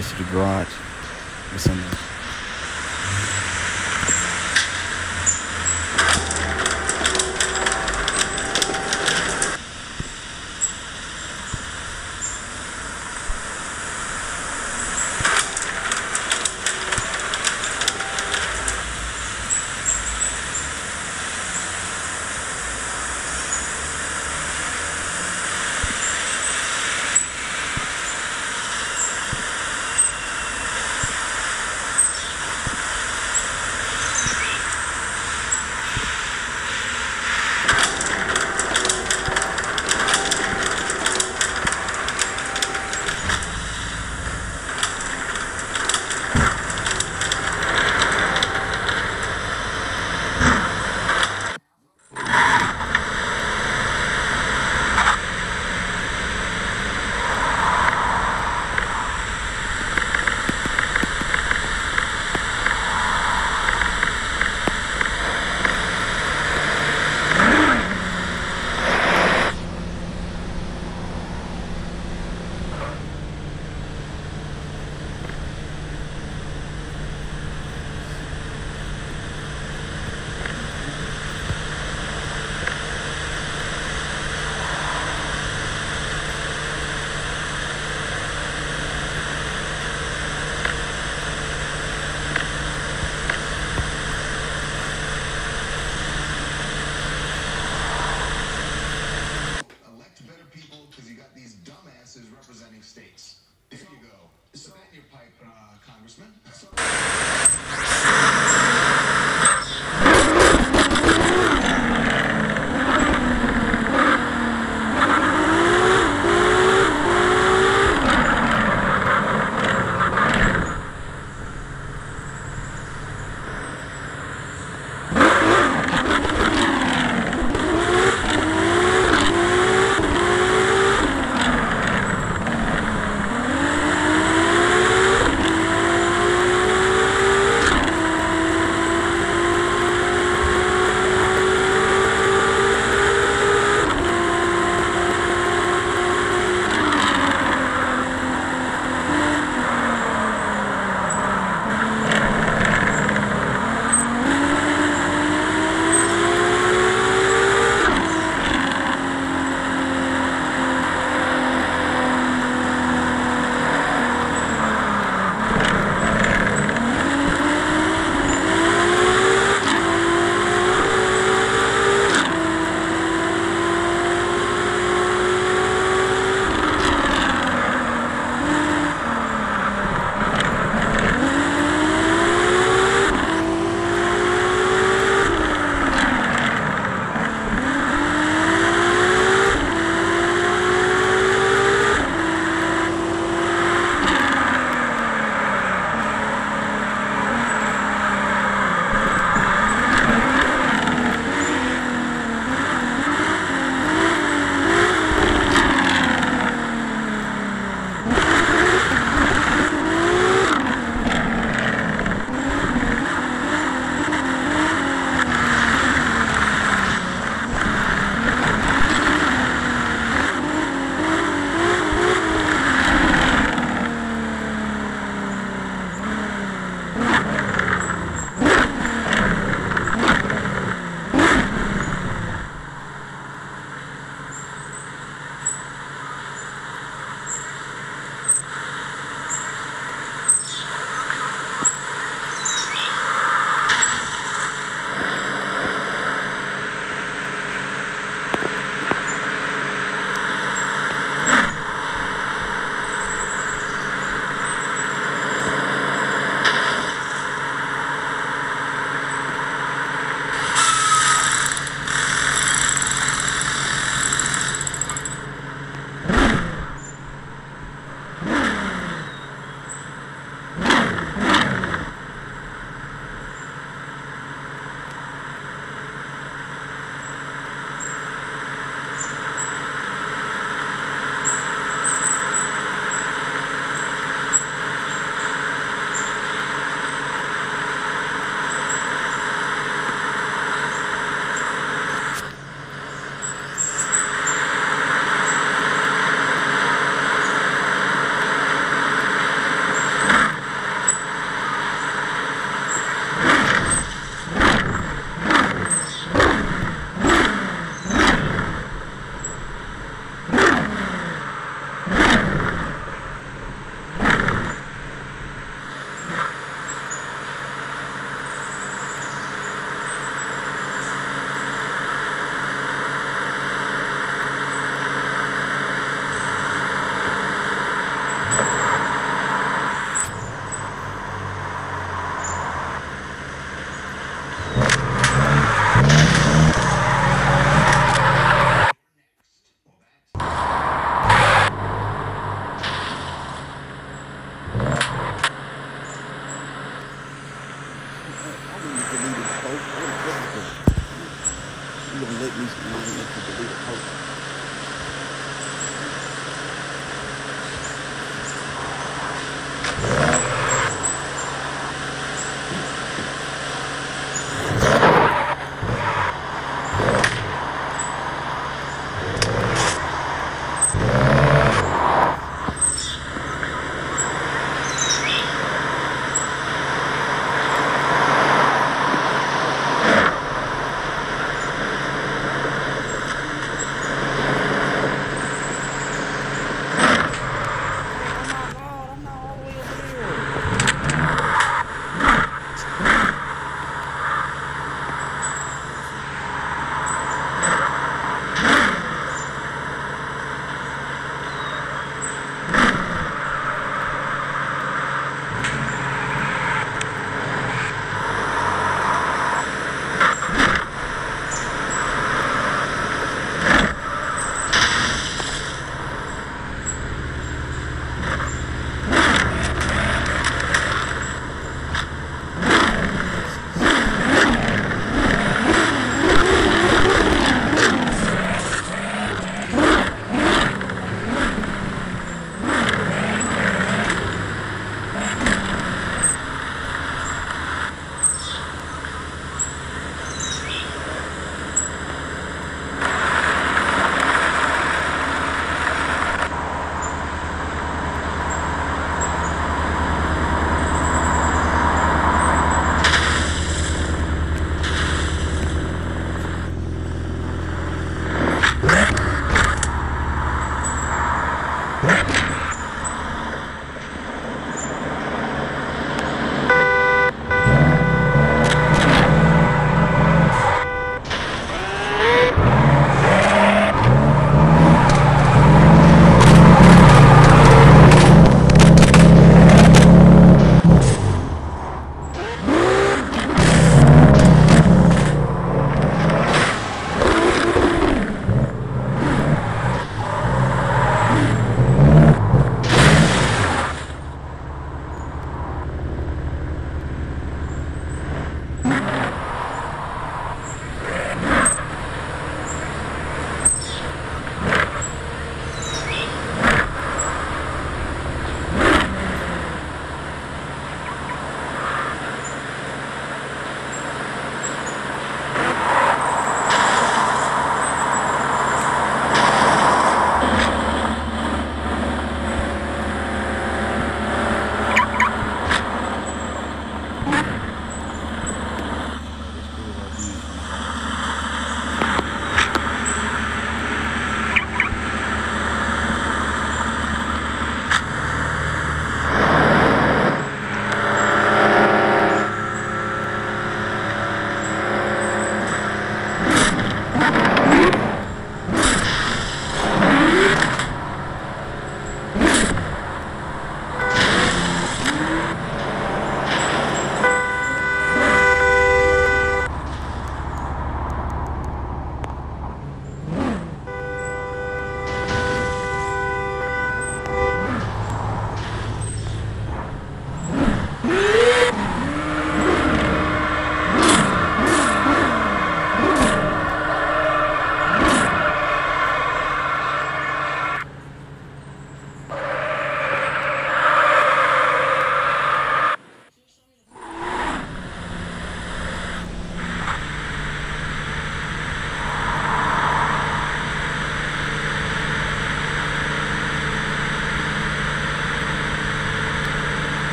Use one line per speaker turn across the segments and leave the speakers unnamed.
this to the garage or something.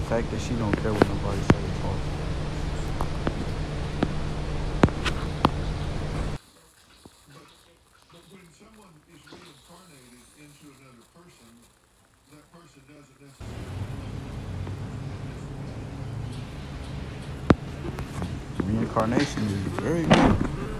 fact that she don't care what nobody says is false.
But when someone is reincarnated into another person, that person doesn't necessarily.
Reincarnation is very good.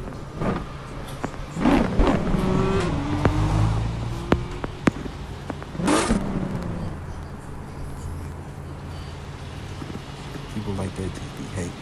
People like that just be hating.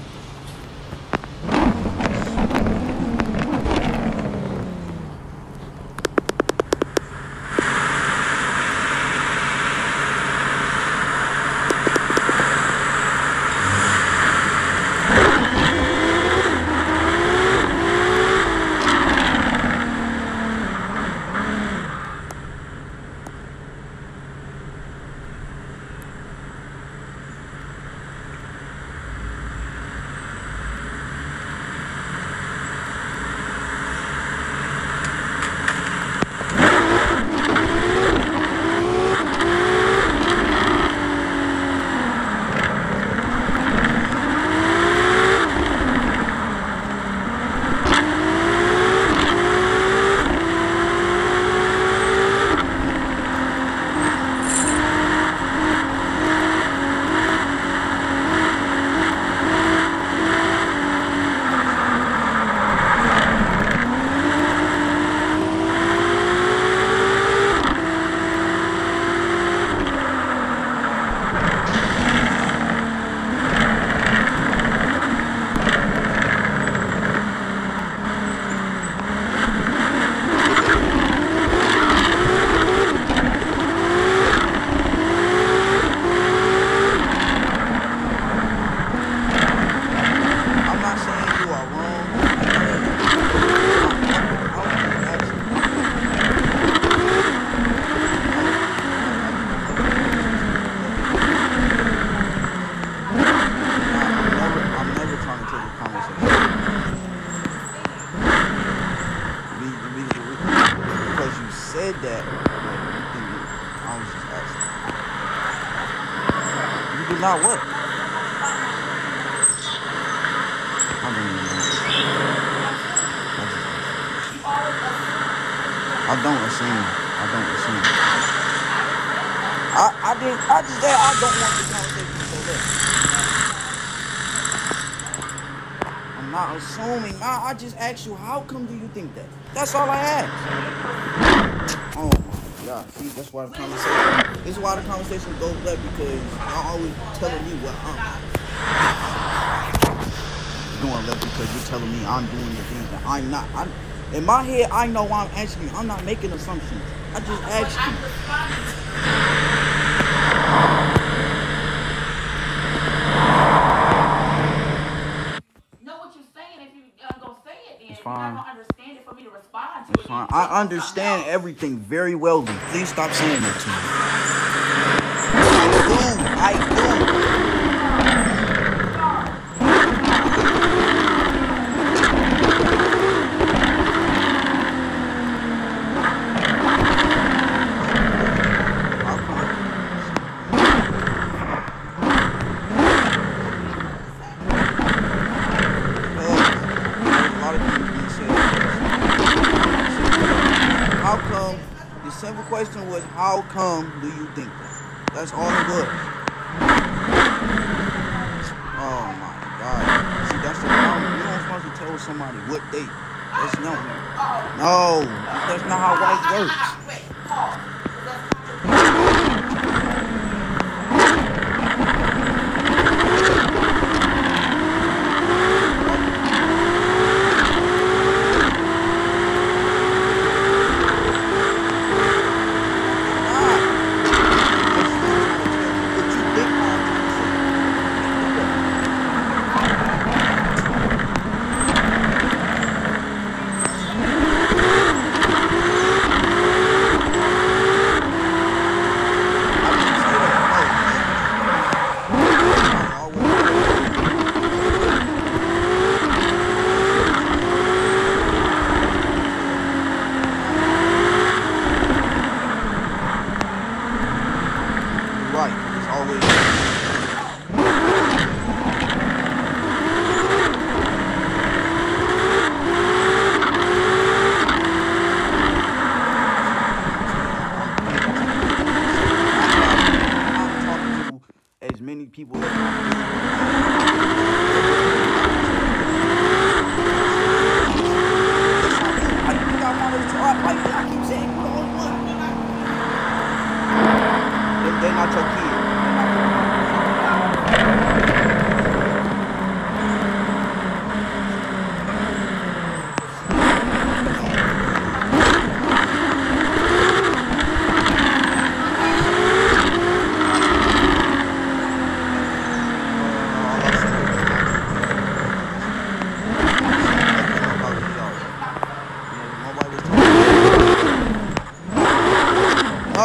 That I was just asking. You do not what? I don't even know. I don't assume. I just said I don't want this conversation to go there. I'm not assuming. I just asked you, how come do you think that? That's all I asked. Oh my God! See, that's why the conversation. This is why the conversation goes left, because y'all always telling me what I'm going left, because you're telling me I'm doing the things that I'm not. In my head, I know why I'm asking you. I'm not making assumptions. I just asked you.
Know what you're saying. If you gonna say it, then
it's fine.
You're not gonna understand it for me to respond to
it's
it.
Fine. I understand everything very well. Please stop saying that to me. I do. The simple question was, how come do you think that? That's all it was. Oh my God. See, that's the problem. You don't supposed to tell somebody what date. That's no. That's not how white works.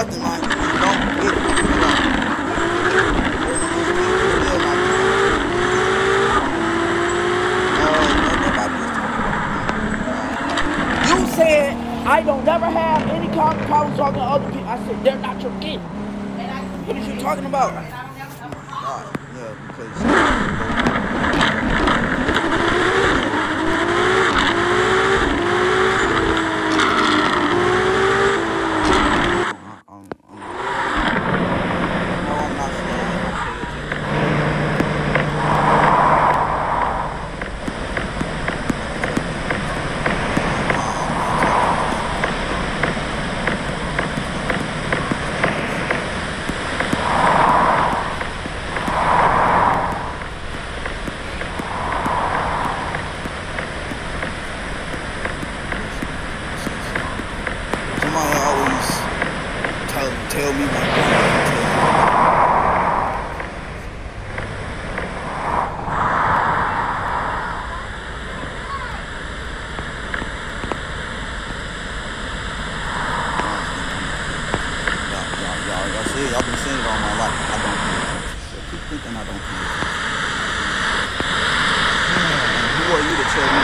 nothing, man. You don't get it. You said I don't never have any problems talking to other people. I said they're not your kid. What are you talking about? God, yeah, because. Somebody always tell me what y'all see, y'all been saying it all my life. I don't pay attention. So keep thinking I don't pay attention. Who are you to tell me?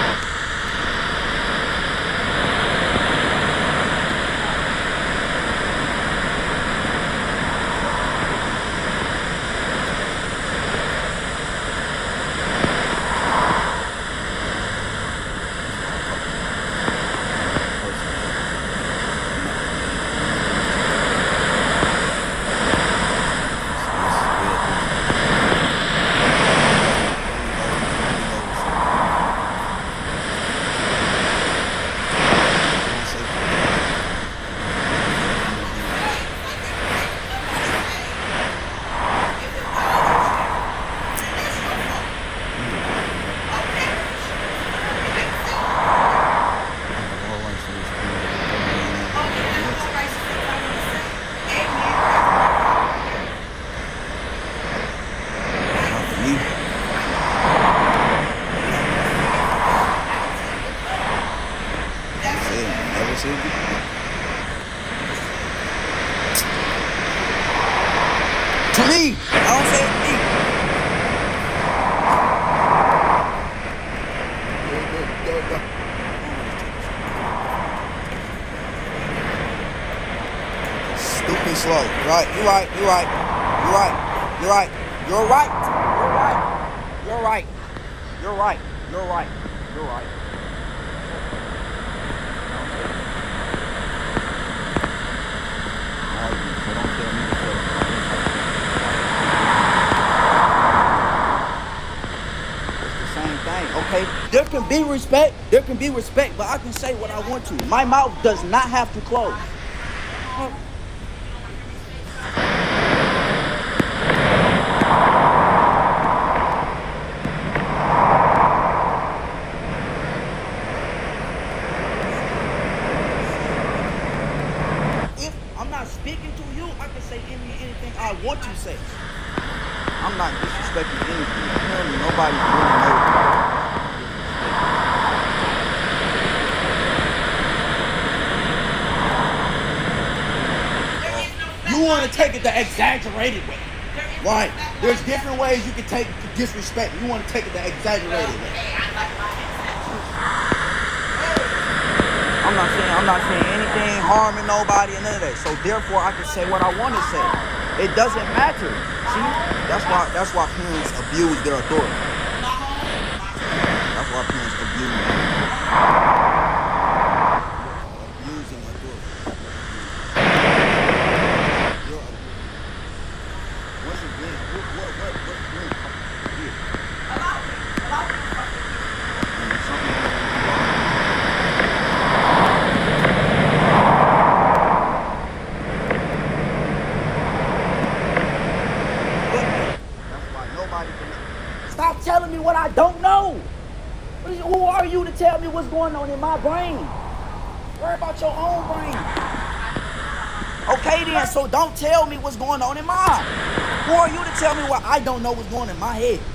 To me, I don't say it to me. Stupid slow. Right, you're right. You're right. You're right. You're right. You're right. You're right. You're right. You're right. You're right. Okay, there can be respect, but I can say what I want to. My mouth does not have to close. If I'm not speaking to you, I can say anything I want to say. I'm not disrespecting anything. Apparently nobody really knows. You want to take it the exaggerated way. Right. There's different ways you can take disrespect. You want to take it the exaggerated way. I'm not saying anything harming nobody and none of that. So therefore I can say what I want to say. It doesn't matter. See? That's why parents abuse their authority. That's why parents abuse abusing authority. Once again, what here? Stop telling me what I don't know. Who are you to tell me what's going on in my brain? Worry about your own brain. Okay then, so don't tell me what's going on in mine. Who are you to tell me what I don't know what's going on in my head?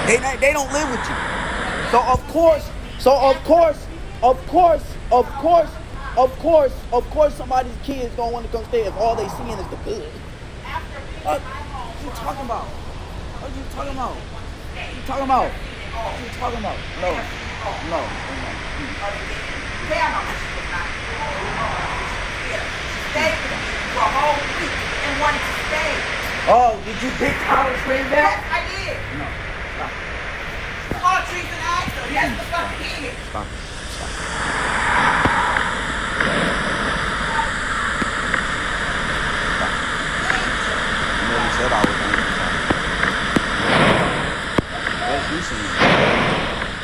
They don't live with you. So of course, somebody's kids don't want to come stay if all they seeing is the good. What are you talking about? What are you talking about? What are you talking about? What are you talking about? No.
Stayed with me for a whole week and wanted to stay.
Oh, did you pick college straight back?
Yes, I did.
No. Stop.
Call Teresa and ask her. Yes, the fuck he is.
Stop. You never said I was angry. That's you saying.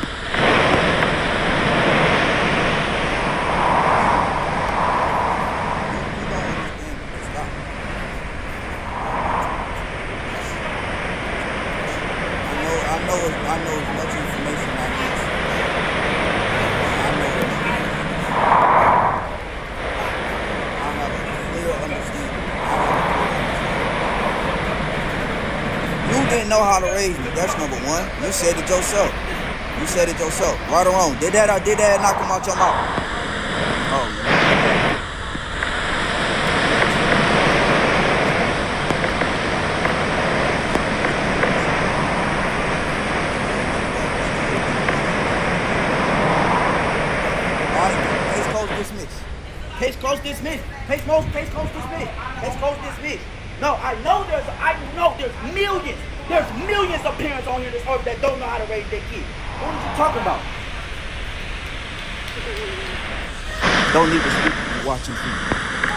I know as much information I need. I know it. I have a clear understanding. You didn't know how to raise me. That's number one. You said it yourself. Right or wrong. Did that knock him out your mouth? Oh, man. Case closed, dismissed. Case closed, dismissed. No, I know there's millions. There's millions of parents on here this earth that don't know how to raise their kids. What are you talking about? Don't need to speak when you're watching people.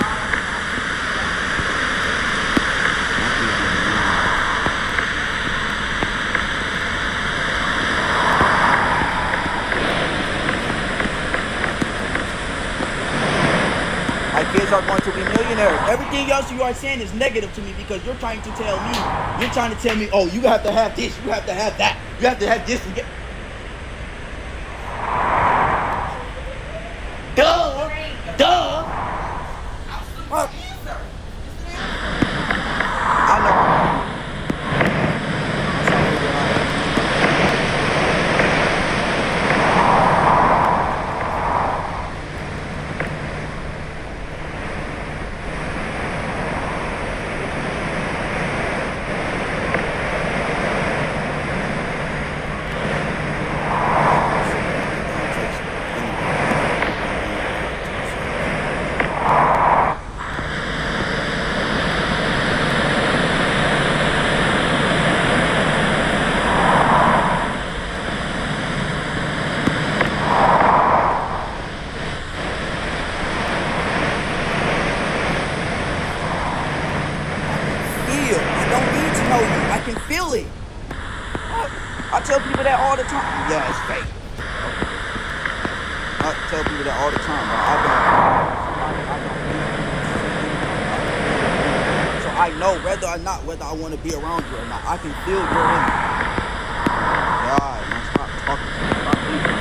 My kids are going to be millionaires. Everything else you are saying is negative to me because you're trying to tell me, oh, you have to have this, you have to have that, you have to have this. Duh. What? I know. Feel it. I tell people that all the time. Yeah, it's fake. I tell people that all the time, but I don't. So I know whether I want to be around you or not. I can feel your energy. God, man, stop talking to me. Stop leaving.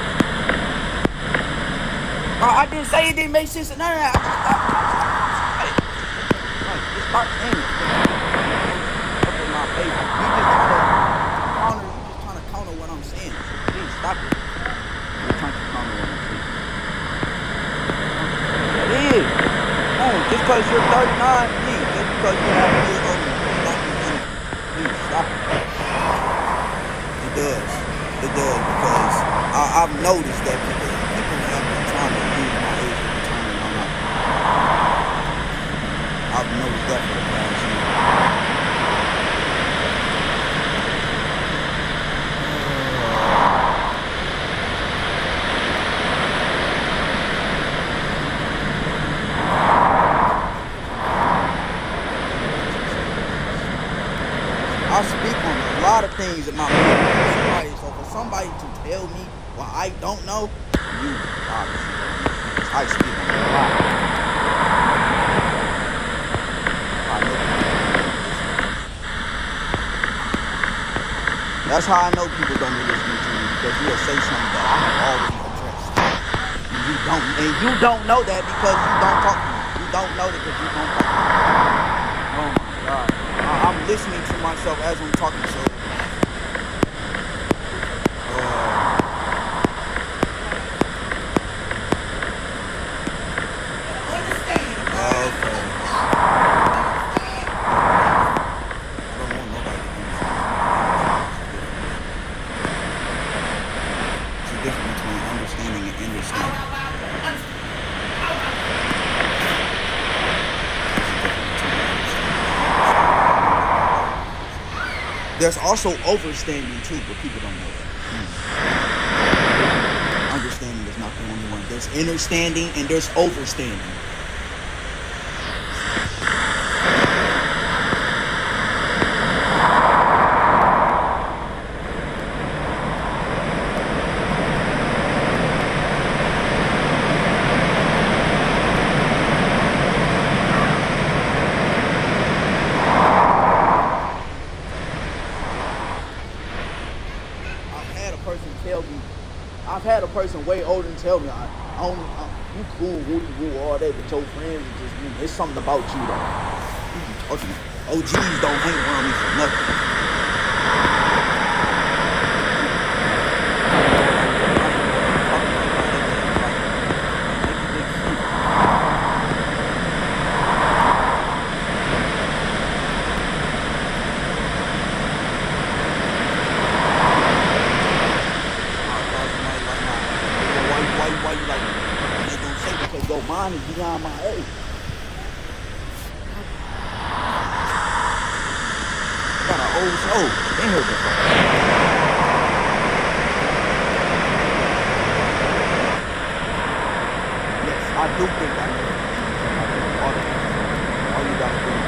I didn't say it didn't make sense and none of that. Just start saying it. You just trying to counter what I'm saying. Please stop it. You're trying to counter what I'm saying. It is. Oh, just because you're 39, please. Just because you have years older than me. Please stop it. It does. Because I've noticed that people have been trying to use my age at the time in my life. I've noticed that for the past year. I speak on a lot of things in my life. So for somebody to tell me what I don't know, you obviously. I speak on a lot. I know. That's how I know people don't be listening to me, because you will say something that I have already addressed. And you don't know that because you don't talk to me. You don't know that because you don't talk to me. Oh my God. I'm listening to myself as I'm talking, so There's also overstanding too, but people don't know that. Understanding is not the only one. There's understanding and there's overstanding. I've had a person way older than tell me, you cool, woo, all that, but your friends are just, it's something about you though. Okay. OGs don't hang around me for nothing. Mine is beyond my age. Got an old soul. Been here before. Yes, I do think I know. All you gotta do is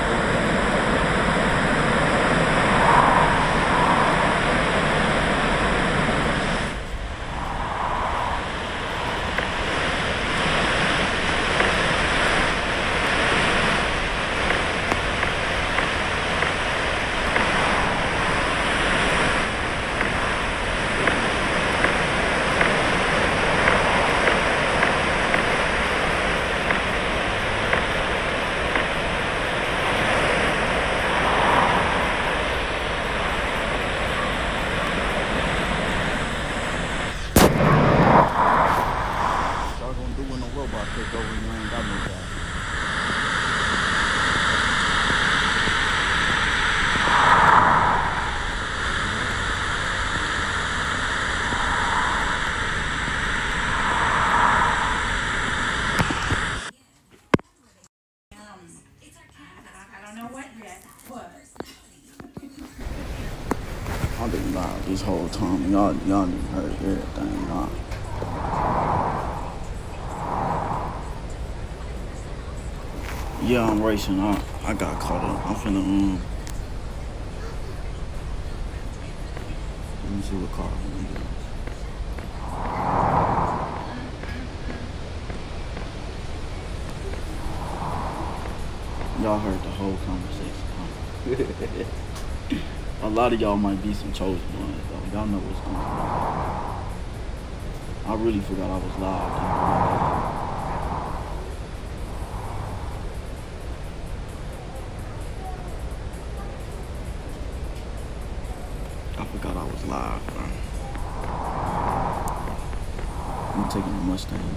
I've been loud this whole time. Y'all done heard everything. Nah. Yeah, I'm racing. I got caught up. I'm finna let me see what car I'm gonna do. Y'all heard the whole conversation. A lot of y'all might be some chosen ones, though. Y'all know what's going on. I really forgot I was live. I forgot I was live, bro. I'm taking the Mustang.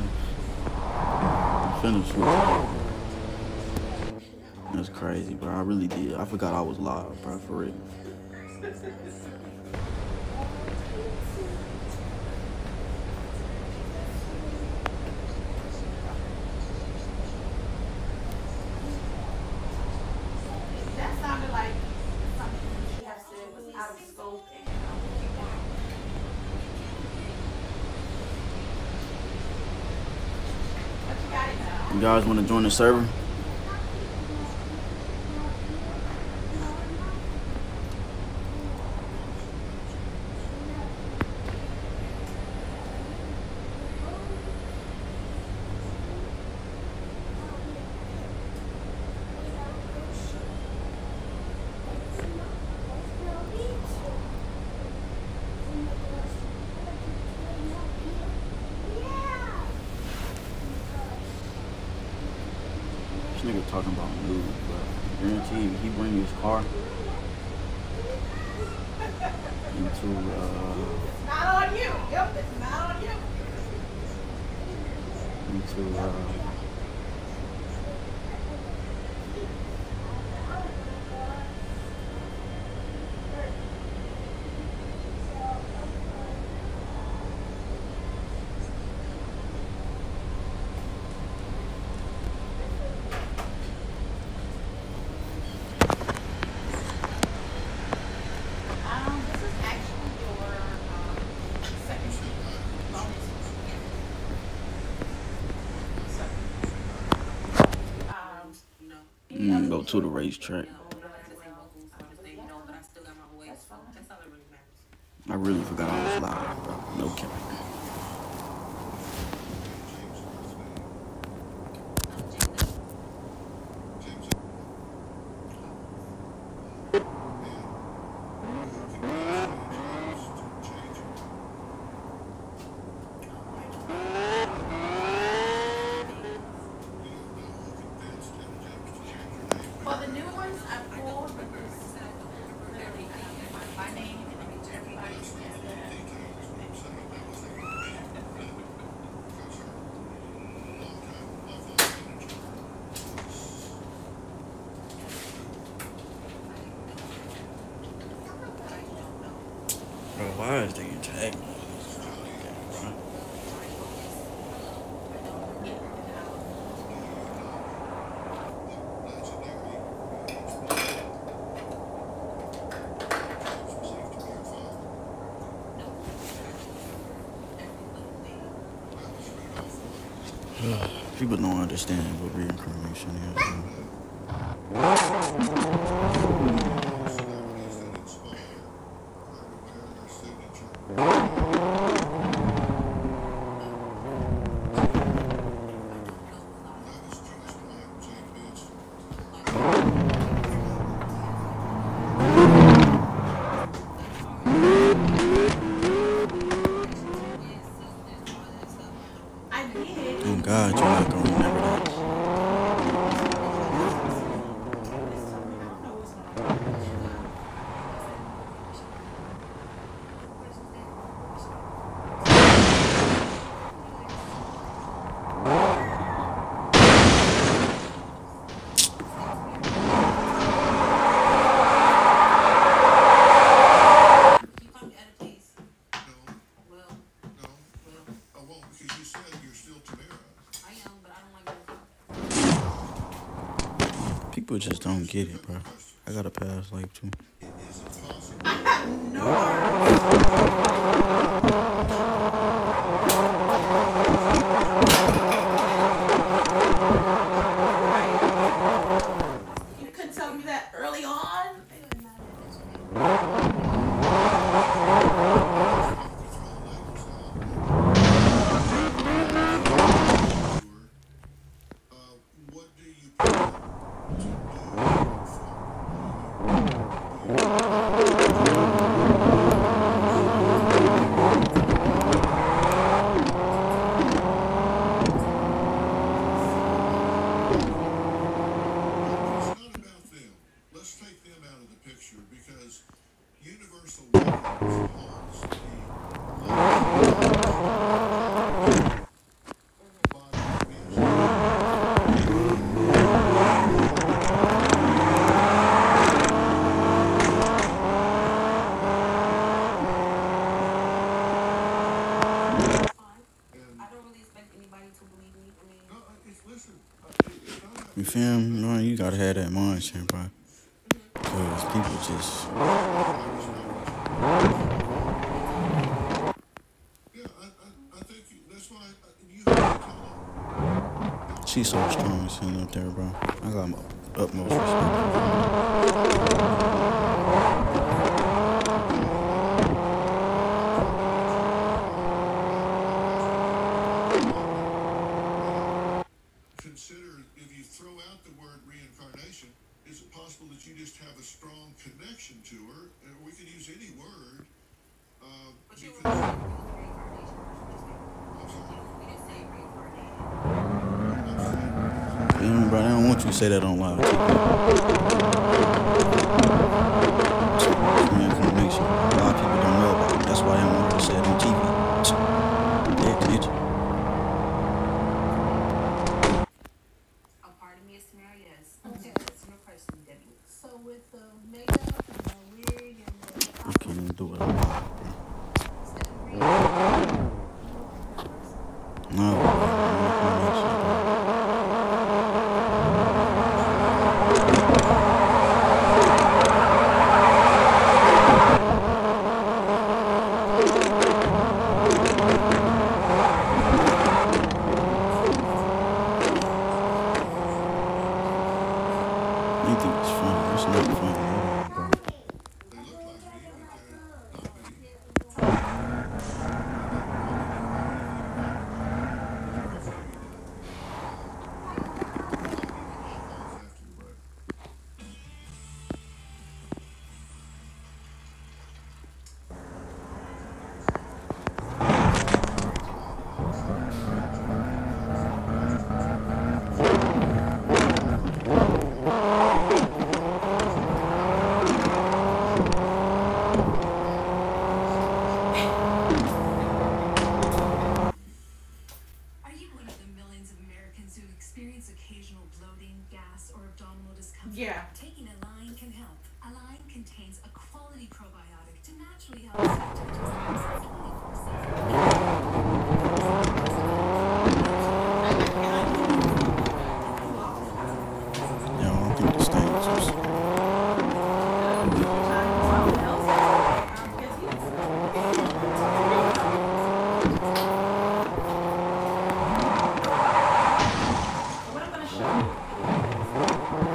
I'm finna switch. That's crazy, bro. I really did. I forgot I was live, bro, for real.
That sounded like something she had said was out of scope and what you got it now?
You guys want to join the server? This nigga talking about news, but guarantee you, he bring his car into
It's not on you. Yep, it's not on you.
into to the racetrack. I really forgot I was live, bro. No cap.
For the new ones, I pulled because literally I can find my name and everybody's
Bro, why is they tagging me? People don't understand what reincarnation is.
I did.
Oh God, you're not gonna remember that.
I won't because you said you're still Tamara.
People just don't get it, bro. I got a past life too.
Is it possible?
I have no You couldn't tell me that early on.
What do you plan to It's not about them. Let's take them out of the picture because Universal Waters holds the body of music. Listen, it's not
You feel me? No, you gotta have that mindset, bro. Cause people just
I think that's why you have to tell them.
she's so strong sitting up there, bro. I got my utmost respect.
Consider if you throw out the word reincarnation, is it possible that you just have a strong connection to her? And we could use any word. Because,
You know, bro, I don't want you to say that on live. Information. A lot of people don't know about it. That's why I don't want to say it on TV. Pay attention.
A part of me is Tamara, yes.
Okay.
It's your person, Debbie.
So with the makeup and the wig and the
I can't even do it on live, bro.
instead of green,
No, reincarnation, bro. Anything funny. It's not funny, bro.
They look like me, but they're not me. After the break.
Are you one of the millions of Americans who experience occasional bloating, gas, or abdominal discomfort?
Yeah.
Taking Align can help. Align contains a quality probiotic to naturally help digestive 24/7.
Yeah, I don't think the stamps is.
What I'm gonna show you.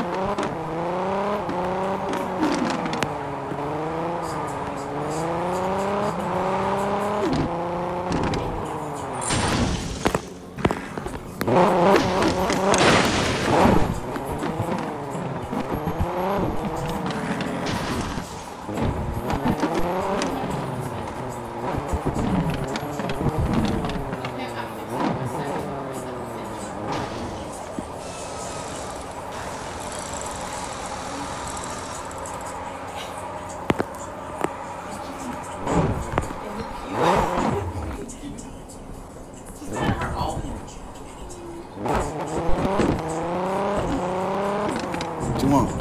What you want?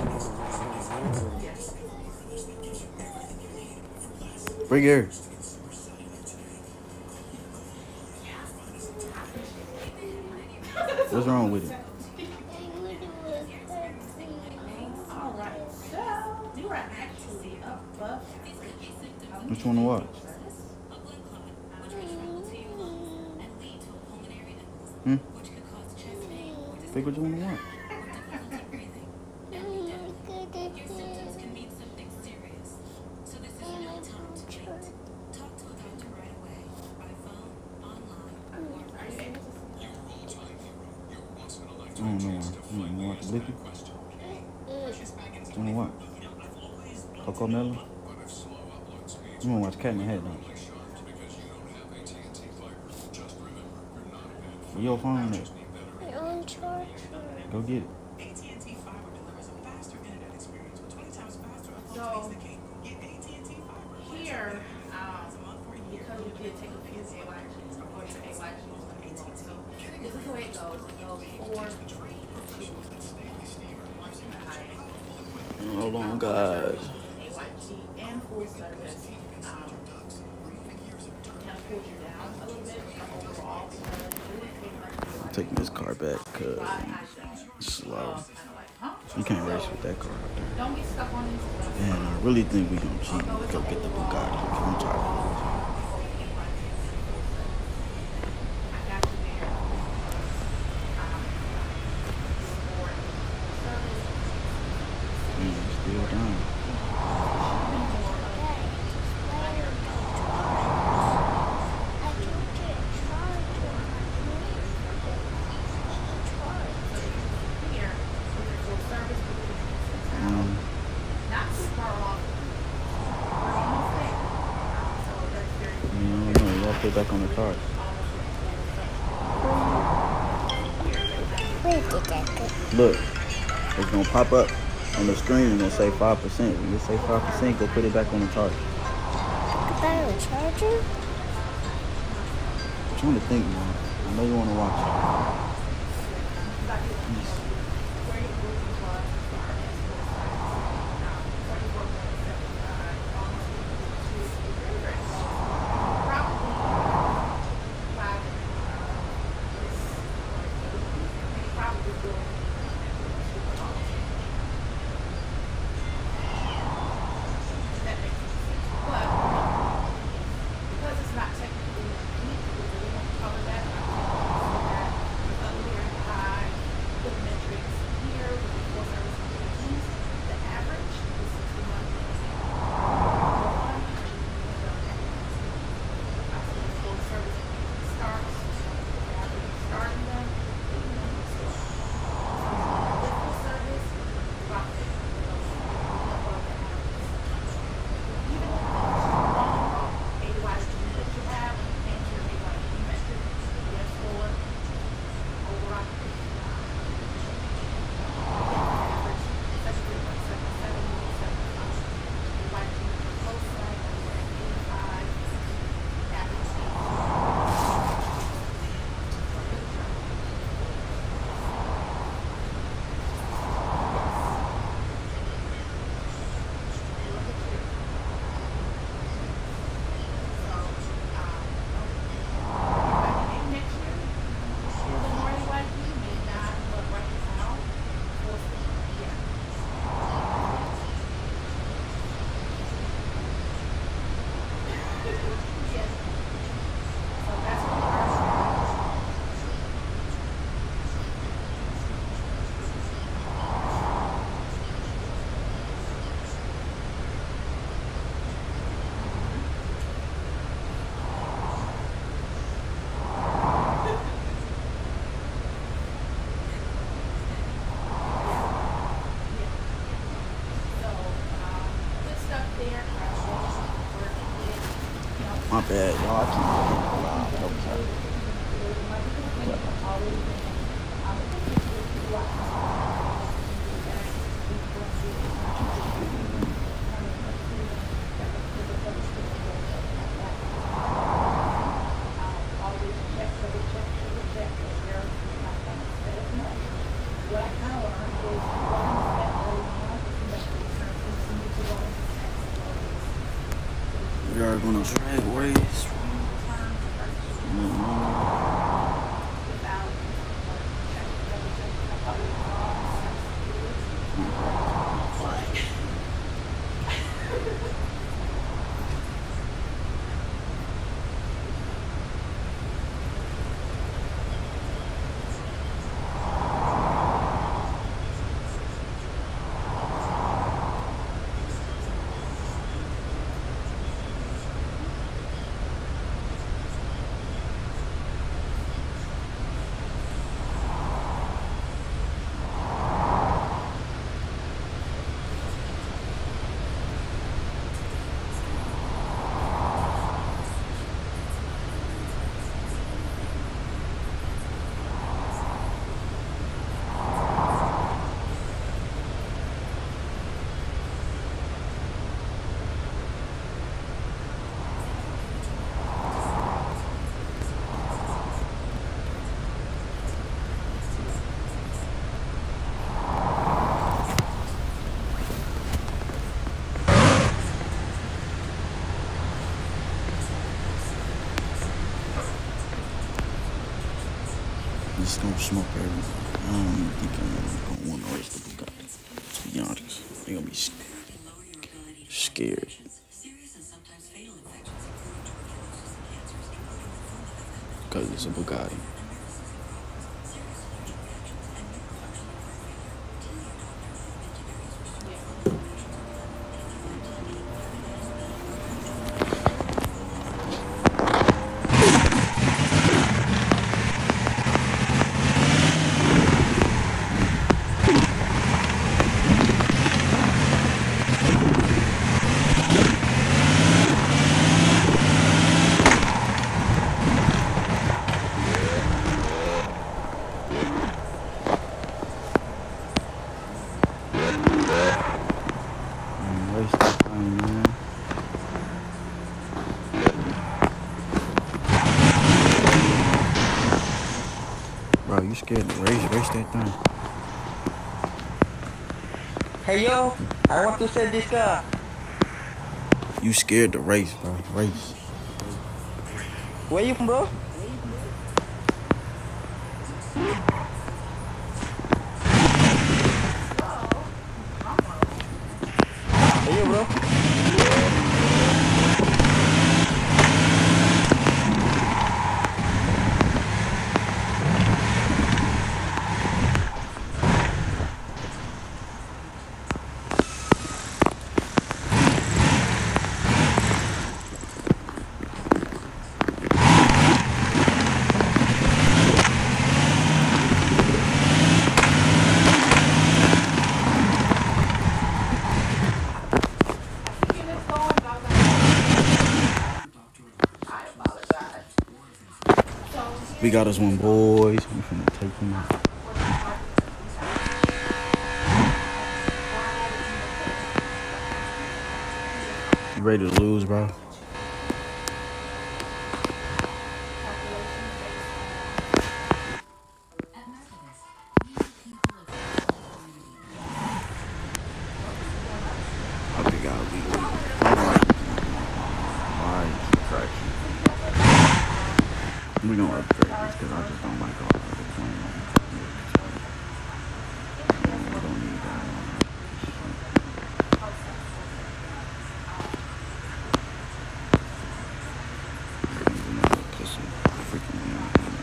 Bring it here. What's wrong with it?
All right. So you are actually above average.
What you want to watch? Hmm? Pick what you want to watch. I don't know. You want to watch Blicky? You want to watch Coco Melon? You want to watch Cat in the Hat, don't you? Where your phone at?
On charge.
Go get it.
AT&T Fiber delivers a faster internet experience with 20 times faster upload
So,
speeds than cable. Get AT&T Fiber.
here, because we did take a few AYGs, or voice AYGs from AT&T. So this is the way it goes. It goes 4, 2,
Hold on, guys.
AYG and full service. Kind of pulls you down a little bit overall.
Taking this car back because it's slow. You can't race with that car out there.
Don't get stuck on these.
Man, I really think we gonna cheat and go get the Bugatti. I'm tired of it.
I got you there.
Still down.
Not too far off. We're almost there. So that's very
You don't know. You gotta put back on the cars.
Where did that go?
Look, it's gonna pop up on the screen and gonna say 5%. When you say 5%, go put it back on the charger.
Put that on the charger?
I'm trying to think, man. I know you wanna watch it. My bad, y'all. I keep forgetting loud. I'm sorry. We are gonna drag race. Just gonna smoke everything. I don't even think I'm gonna want to race the Bugatti. To be honest, they're gonna be scared. Because it's a Bugatti. Bro, you scared to race that thing?
Hey yo, I want to sell this car.
You scared to race, bro. Race.
Where you from, bro? Hey yo, bro.
We got us one, boys. We finna take him out. You ready to lose, bro? Okay, gotta be. Alright, traction. We're gonna upgrade this because I just don't like all the other planes. We don't need that one. Put some freaking wheels on it.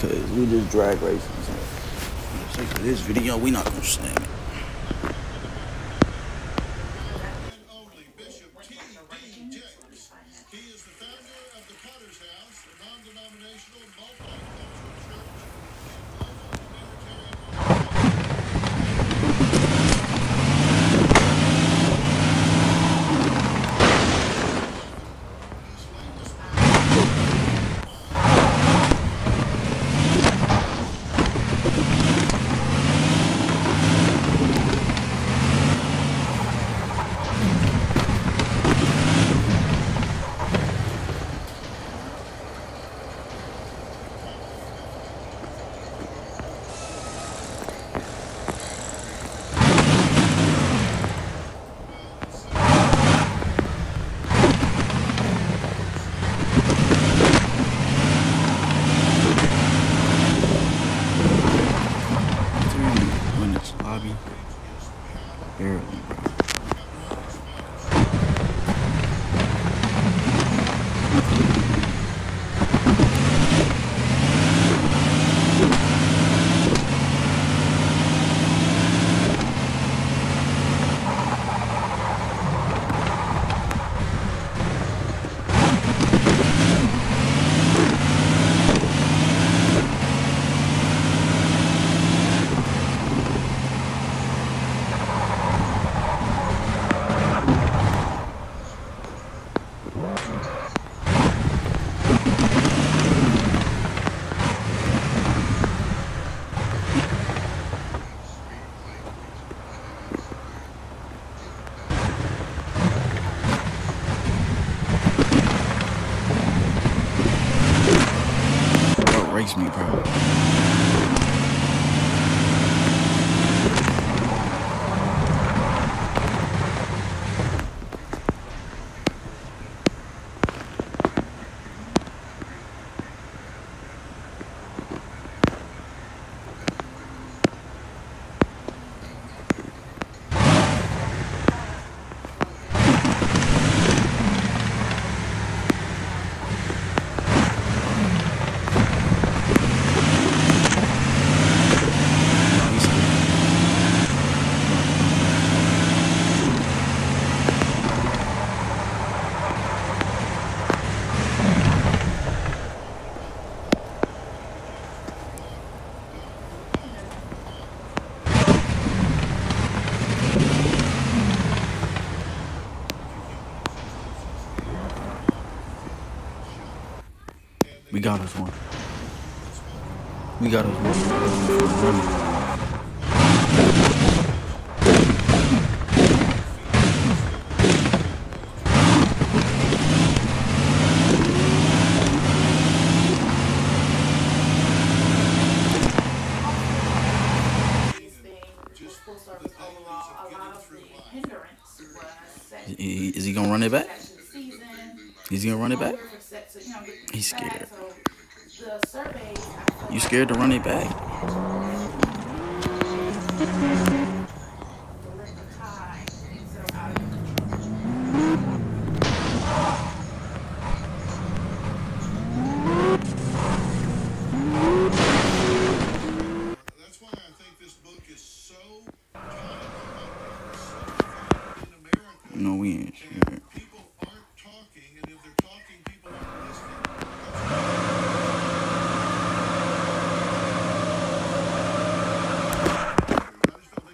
because we just drag racing. So for the sake of this video, we not gonna slam it.
And only Bishop T.D. Jakes. He is the founder of the Potter's House, a non-denominational, multicultural church and global humanitarian
When it's lobby, barely, bro. Race me, bro. We got us one. We got us one.
Full service overall, a lot of the hindrance was set.
Is he gonna run it back?
Season.
Is he gonna run it back?
We're set to, get
He's
back.
scared.
So the surveys,
You scared to run it back?
That's why I think this book is so timely, so in America.
No, we ain't.
And people aren't talking, and if they're talking, people aren't listening. I just don't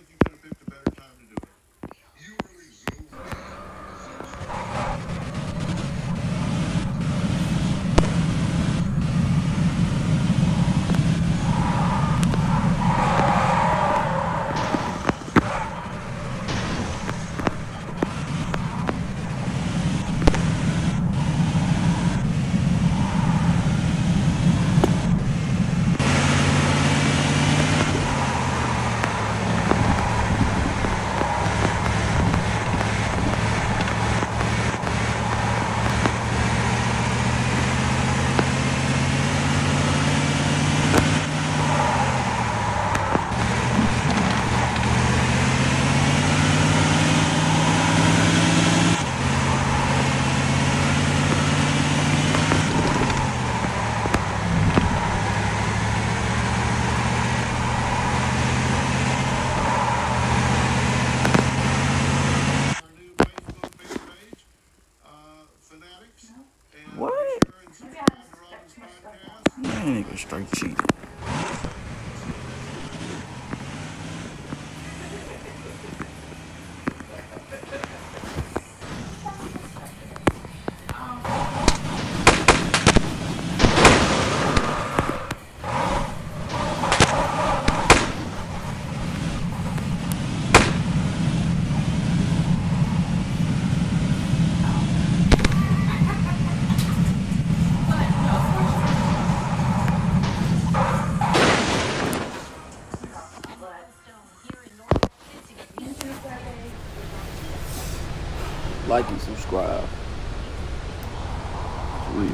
That nigga straight cheating. Like and subscribe. Real.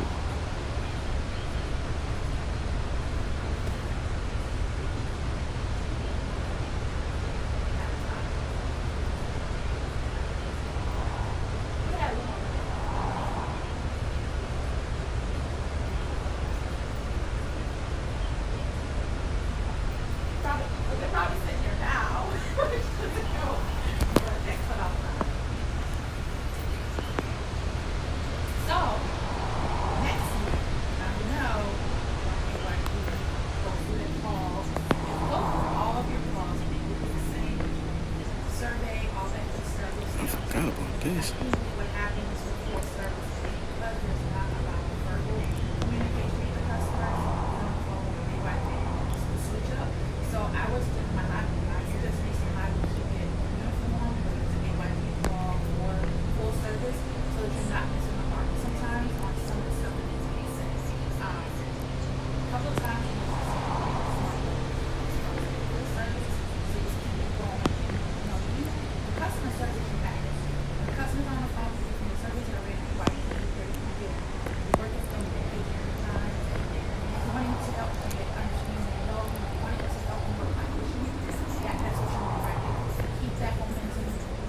This.
What happens before service because there's not a lot of verbal communication with the customer on the phone, they might switch up. So I was just my life, I just recently I was to get uniform, whether it's an AYP call or full service, so that you're not missing the mark sometimes on some of the stuff that needs to be said. A couple of times you know, full service, so you can keep going, and the customer service is back. Customers on the phone, the service are ready to wipe it, they're working from the beginning of time, wanting to help them get understanding, wanting to help them with my issues. Yeah, that's what you want right there. Keep that momentum.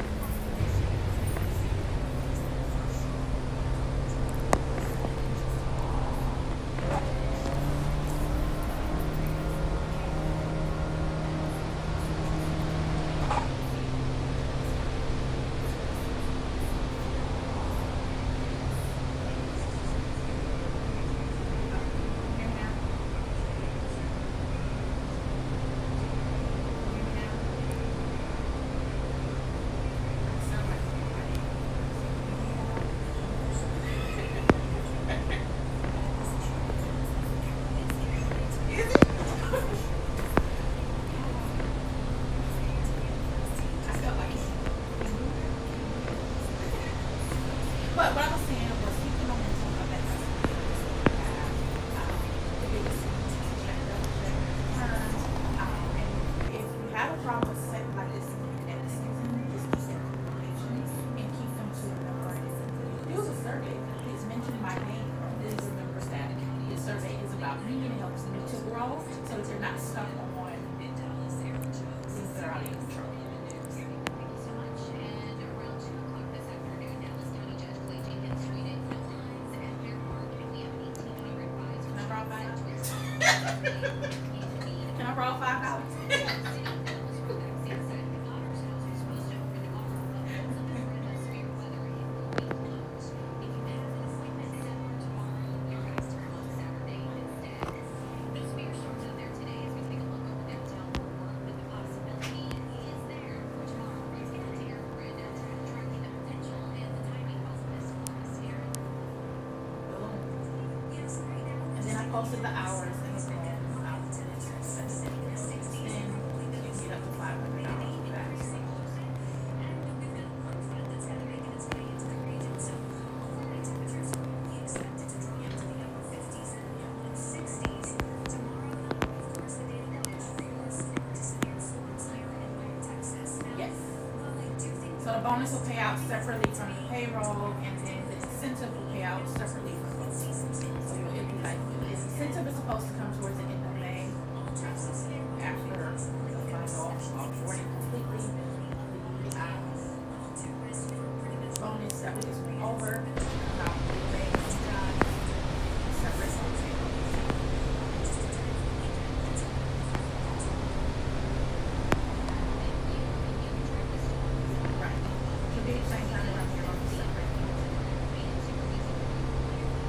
But what I was saying was keep the momentum of that customer service. The biggest check, turns, and if you have a problem with setting like this at the season, just keep their information and keep them to remember it. Do a survey. Please mention my name. Please remember that the survey is about me and it helps me to grow so that you're not stuck on things that are out of your control. Can I borrow $5? And then I posted the hours and it's then you get up to $500 for that. Yes. So the bonus will pay out separately from the payroll, and then the incentive will pay out separately from both. So it'll be like the incentive is supposed to come towards the end of May after the final onboarding completely. The bonus that we just went over about May separate from payroll. Right. Should be the same time around here on the separate.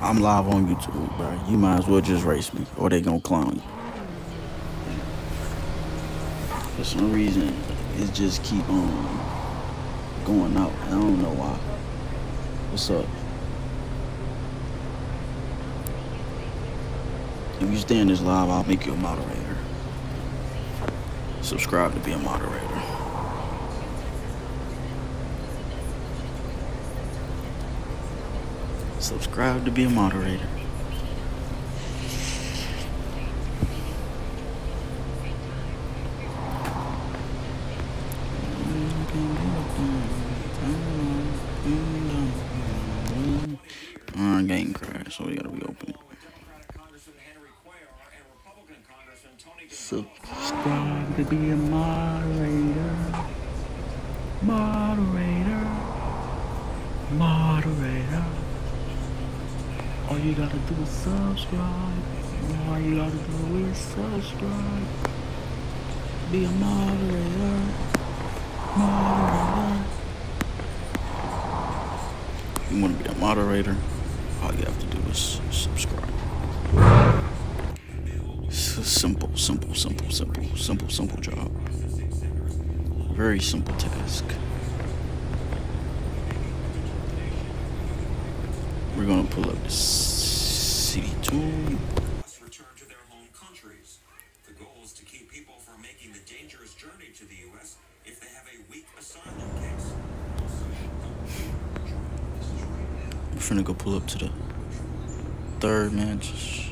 I'm live on YouTube, bro. You might as well just race me, or they gonna clown you. For some reason, it just keep on going out. I don't know why. What's up? If you stay in this live, I'll make you a moderator. Subscribe to be a moderator. Subscribe to be a moderator. Game crash, so we gotta reopen it. Subscribe to be a moderator. Moderator. Moderator. All you gotta do is subscribe. All you gotta do is subscribe. Be a moderator. Moderator. If you wanna be a moderator, all you have to do is subscribe. It's a simple job. Very simple task. We're gonna pull up the city tool.
Return to their home countries. The goal is to keep people from making the dangerous journey to the U.S. if they have a weak asylum case.
We're finna go pull up to the third match.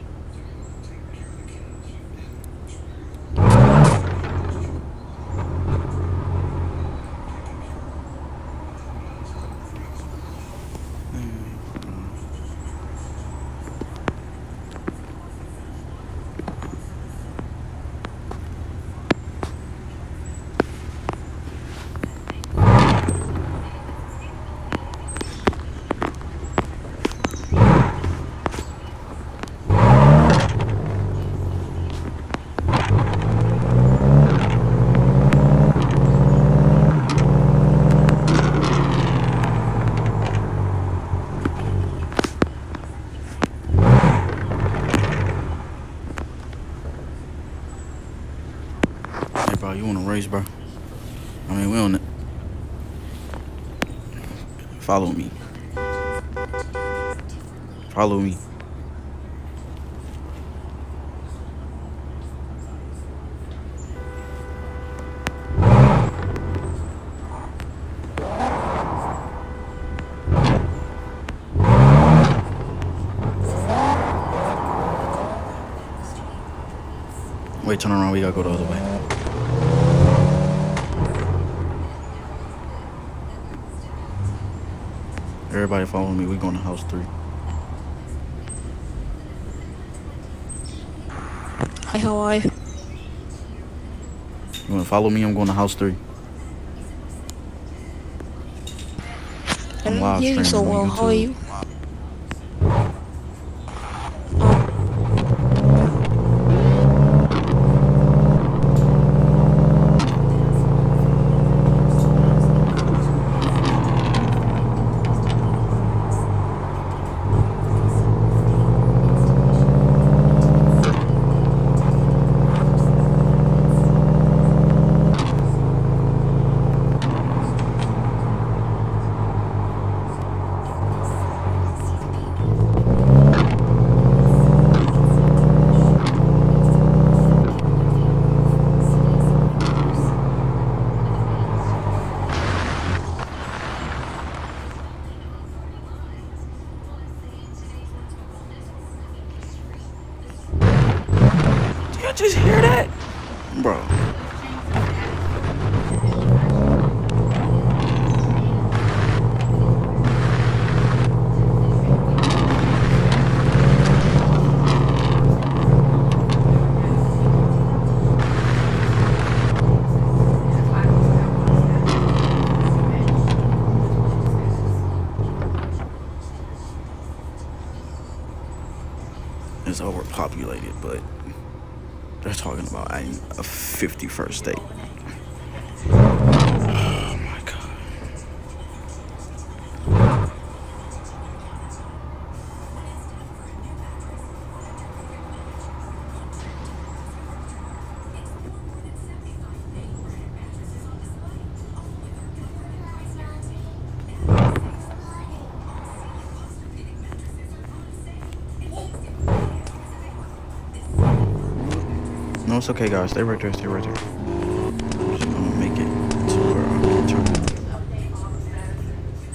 Bro, you wanna race, bro? I mean, we on it. Follow me. Follow me. Wait, turn around. We gotta go the other way. Everybody follow me. We're going to house 3.
Hi, how are you?
You want to follow me? I'm going to house 3.
I don't hear you so well. How are you? Just hear that? Bro. It's overpopulated, but they're talking about adding a 51st state. Oh my God.
it's okay, guys. Stay right there. Stay right there. I'm just gonna make it to where I can turn.
Update all the statuses,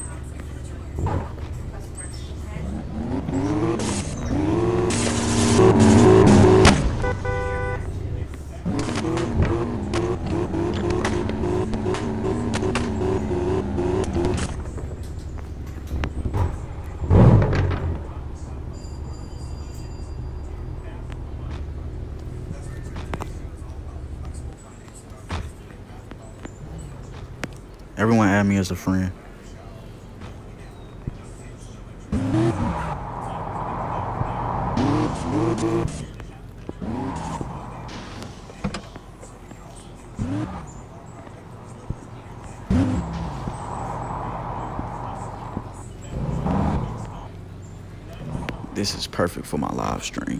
Everyone add me as a friend. This is perfect for my live stream.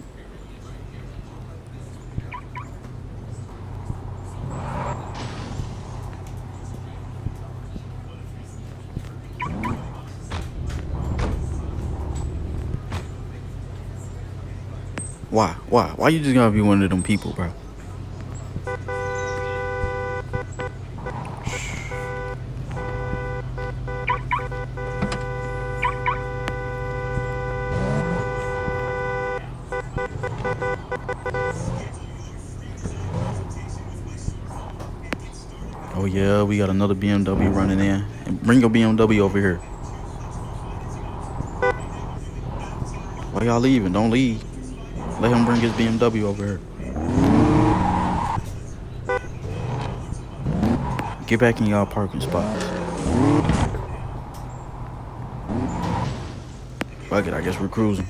Why you just gotta be one of them people, bro? Oh yeah, we got another BMW running in. And bring your BMW over here. Why y'all leaving? Don't leave. Let him bring his BMW over here. Get back in y'all parking spots. Fuck it, I guess we're cruising.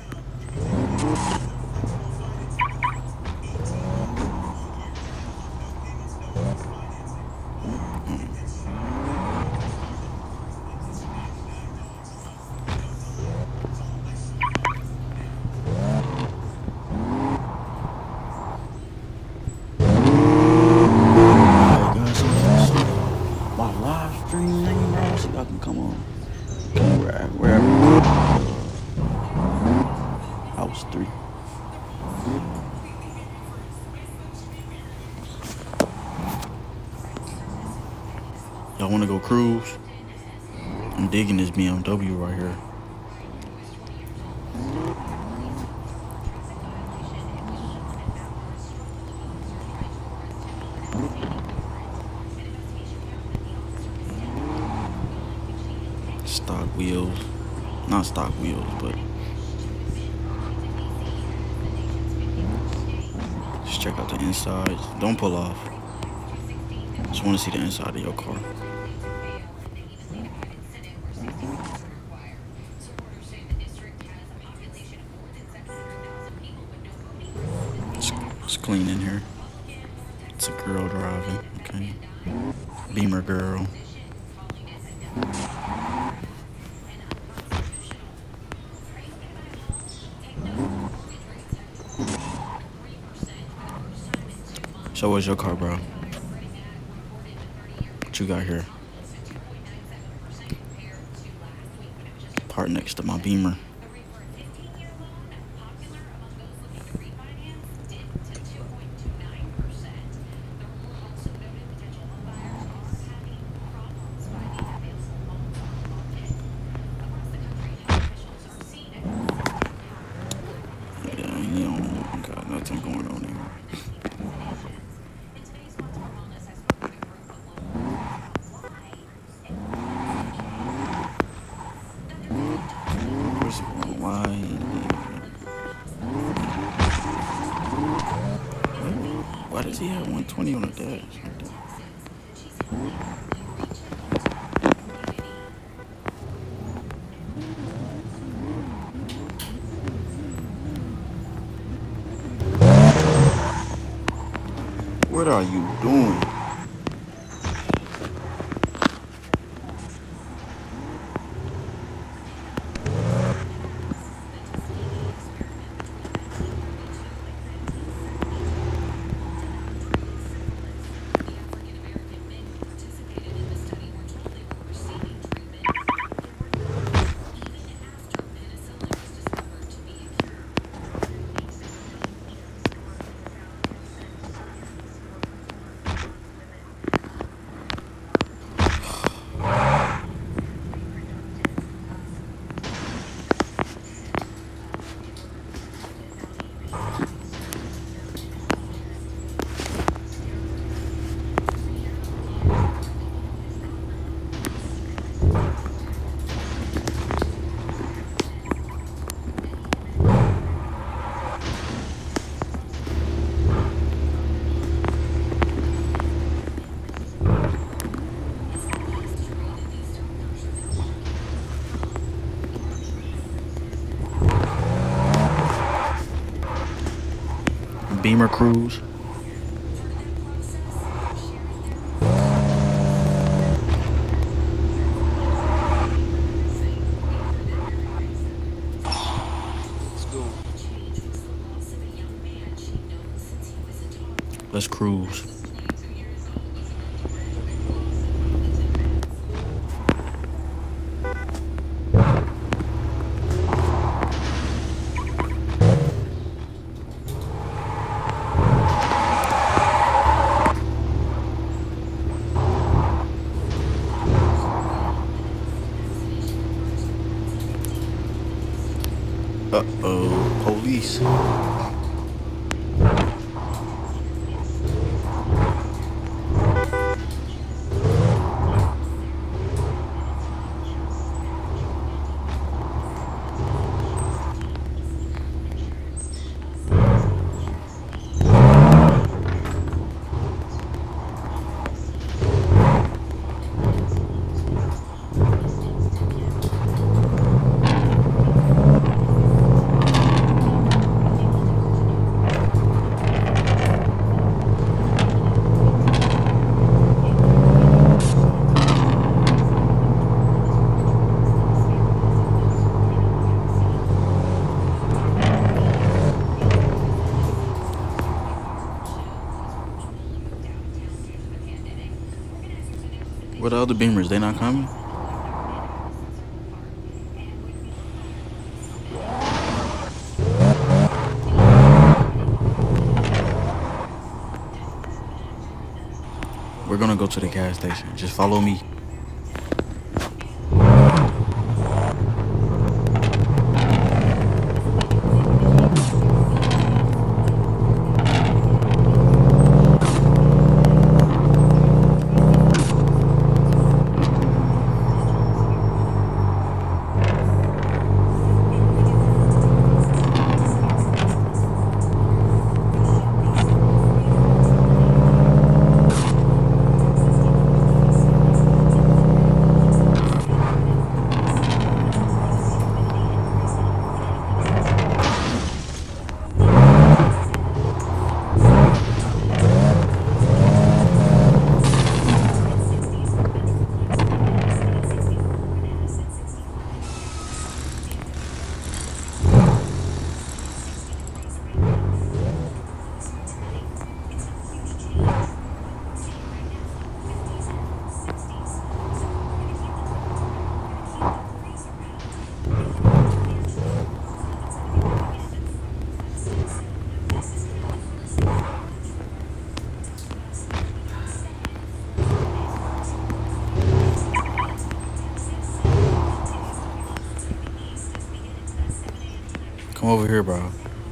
Y'all wanna go cruise? I'm digging this BMW right here. Stock wheels. Not stock wheels, but just check out the inside. Don't pull off. Just want to see the inside of your car. It's clean in here. It's a girl driving, okay. Beamer girl. So what's your car, bro? What you got here? Parked next to my Beamer. Yeah, you don't got nothing going on here. Why does he have 120 on the dash? What are you doing? Beamer Cruise. Let's cruise. Uh-oh, police. Where the other Beamers? They not coming? We're gonna go to the gas station. Just follow me. Come over here, bro.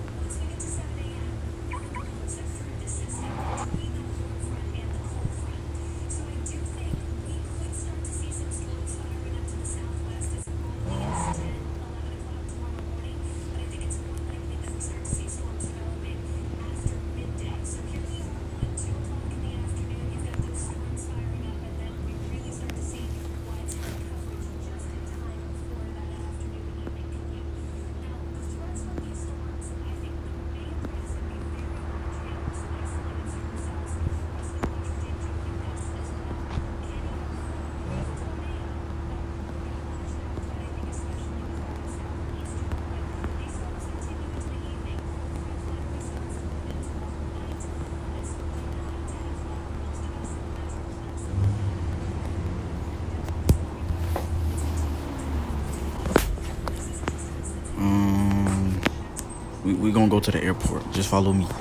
We gonna go to the airport. Just follow me.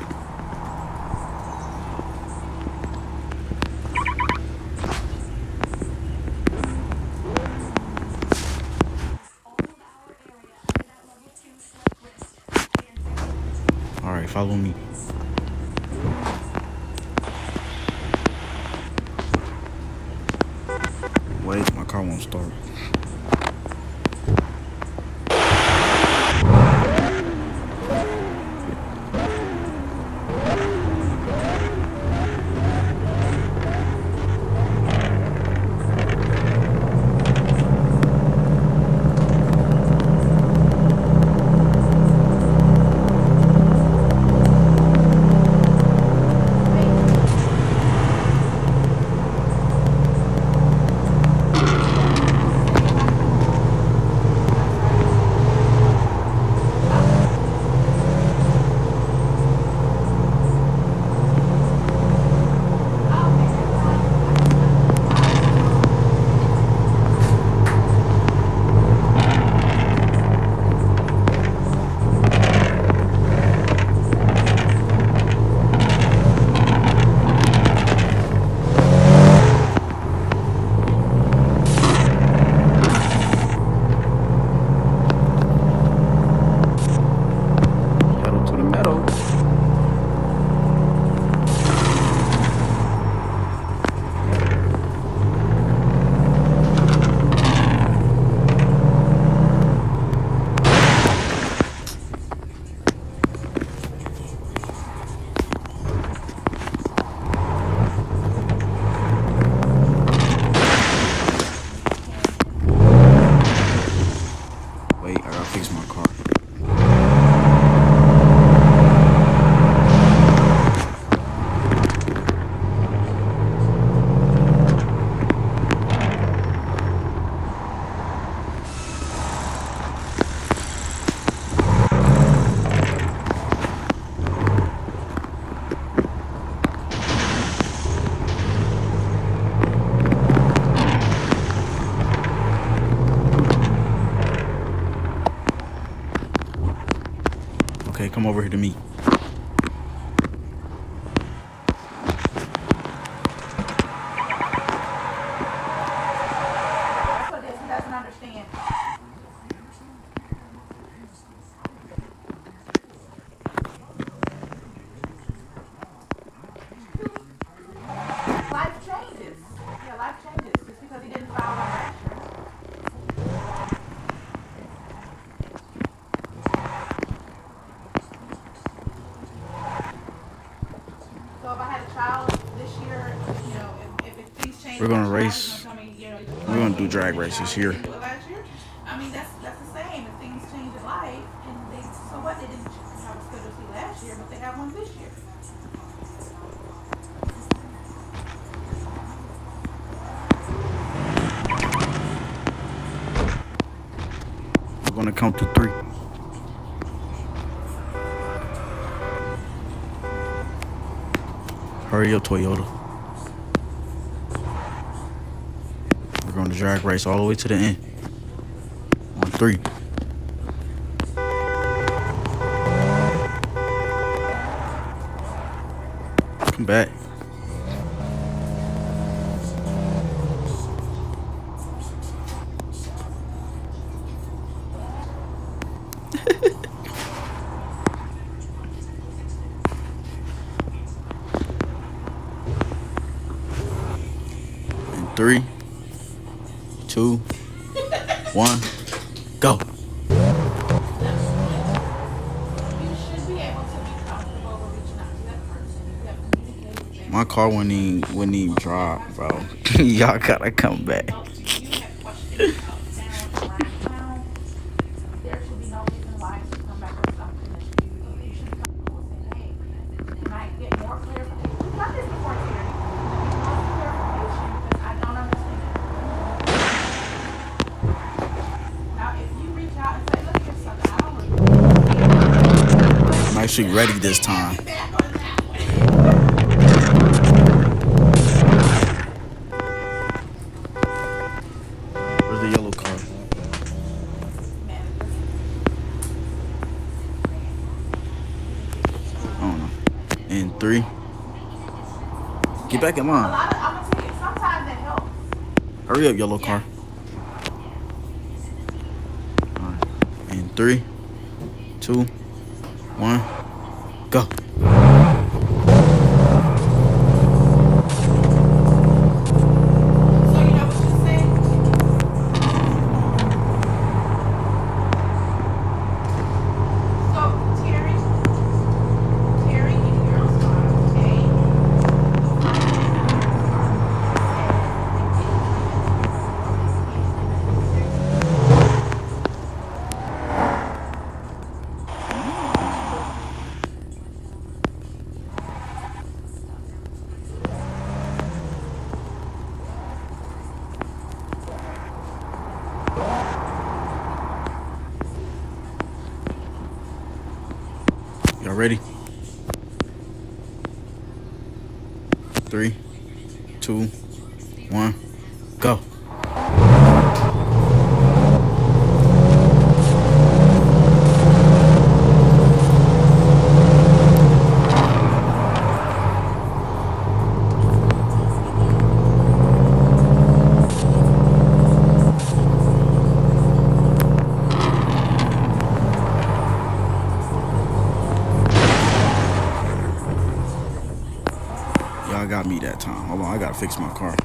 All right, follow me. Wait, my car won't start. fix my car. Okay, come over here to me.
That's what it is. He doesn't understand. Life changes. Yeah, life changes. Just because he didn't file on last year. So if I had a child this year, you know, if things change,
We're gonna
my child,
race.
you know, tell me, you know,
We're gonna do drag races here.
didn't do it last year. I mean, that's the same. If things change in life, and they, so what? They didn't have a schedule C last year, but they have one this year.
We're gonna count to 3. Hurry up, Toyota. We're going to drag race all the way to the end. On 3. Come back. In 3, 2, 1, go.
You should be able to be comfortable with reaching out to that person. You have communicated with them.
My car wouldn't even drive, bro. Y'all gotta come back.
You have questions up, down, around town. There should be no reason why you should come back with something that you should be comfortable with saying, hey, can I get more clarification? We've done this before, Terry. More clarification because I don't understand. Now, if you reach out and say, look here, sucker, I don't
I'm actually ready this time.
back on that one.
Where's the yellow car? I don't know. In 3. Get back in
A
line.
lot of, I'm gonna tell you, sometimes that helps.
Hurry up, yellow car. Alright. In 3, 2, 1, go.
So you know what you said? So Terry, in your car, okay?
Y'all ready? 3, 2, 1, go. Y'all got me that time. Hold on, I gotta fix my car.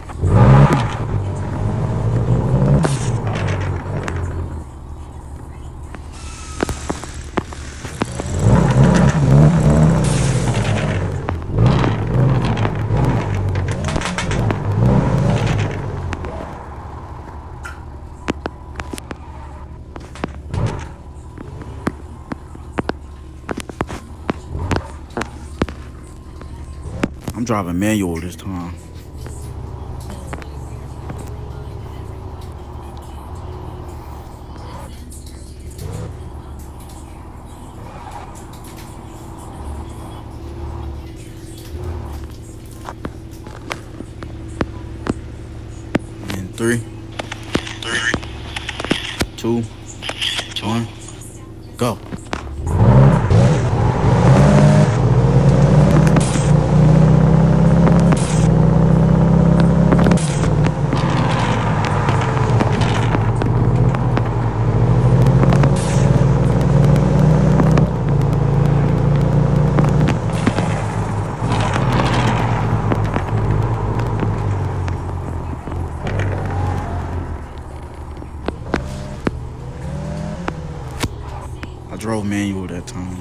I'm driving manual this time. In 3, 2, 1, go. I drove manual that time.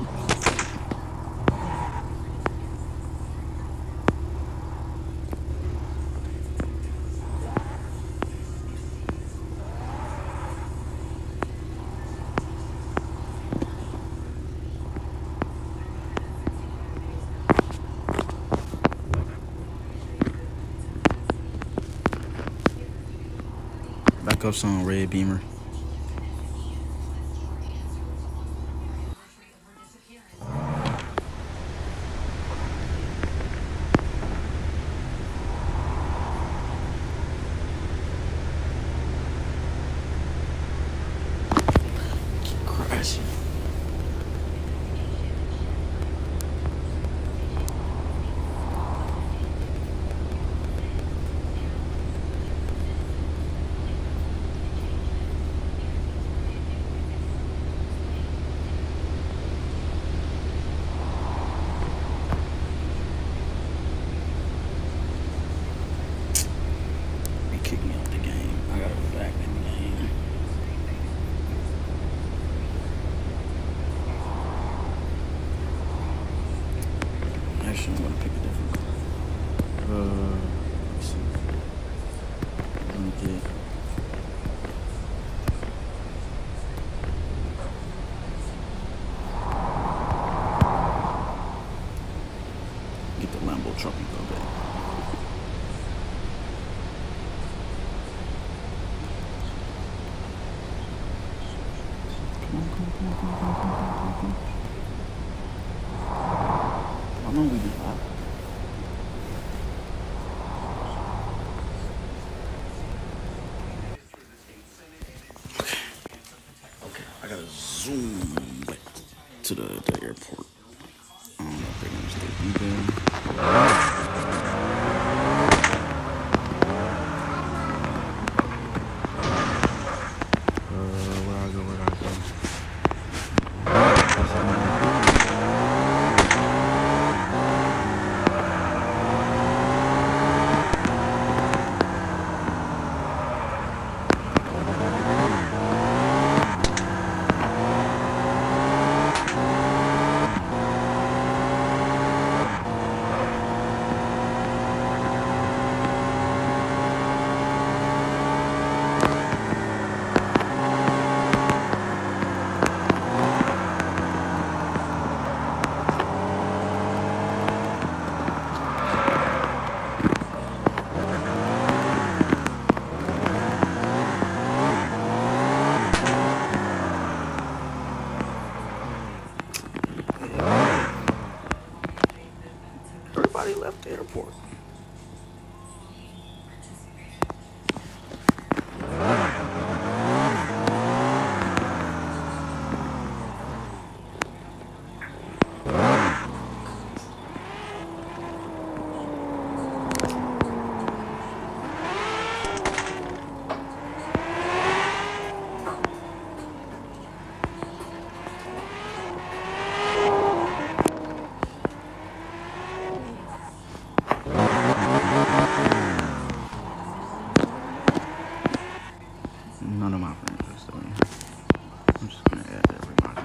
Back up some red Beamer. Crashing. They kicked me out the game. I gotta go back in the game. Actually, I'm gonna pick a different car. Let's see. Let me get the Lambo truck and go back. Come on. How long we be live? Okay, I gotta zoom back to the airport. I don't know if they're gonna still be there. Where I go? Everybody left the airport. None of my friends are still in here. I'm just gonna add everybody.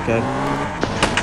okay?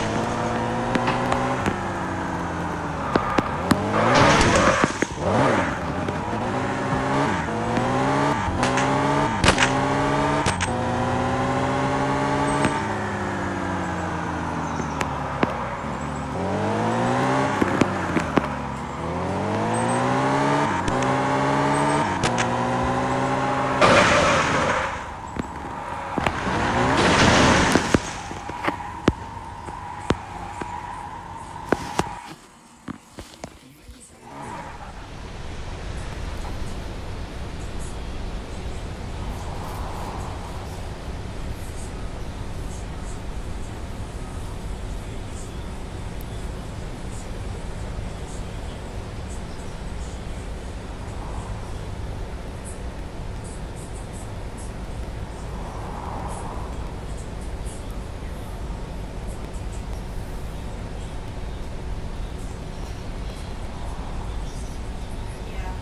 Yeah.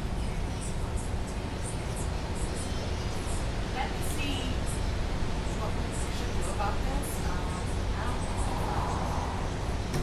Let me see what we should do about this. I don't know.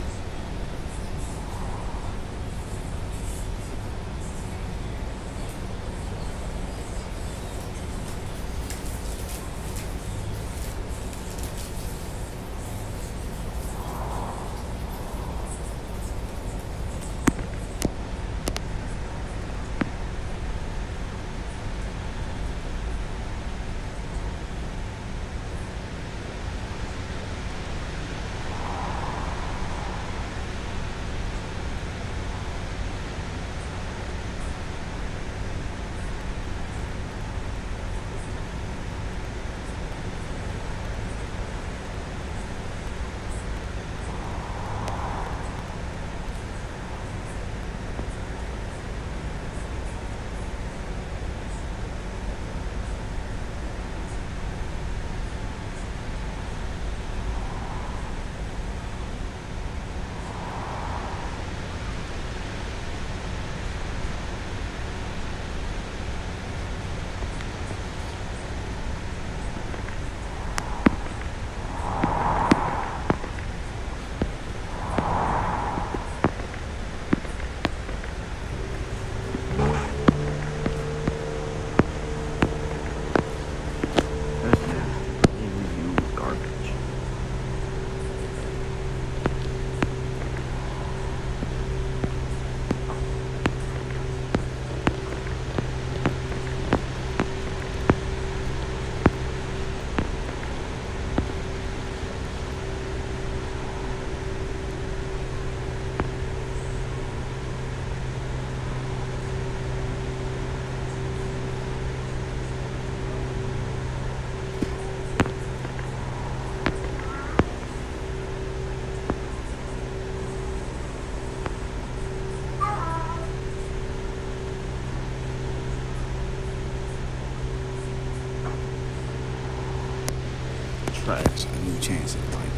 That's just review garbage. Trash. A new chance at life.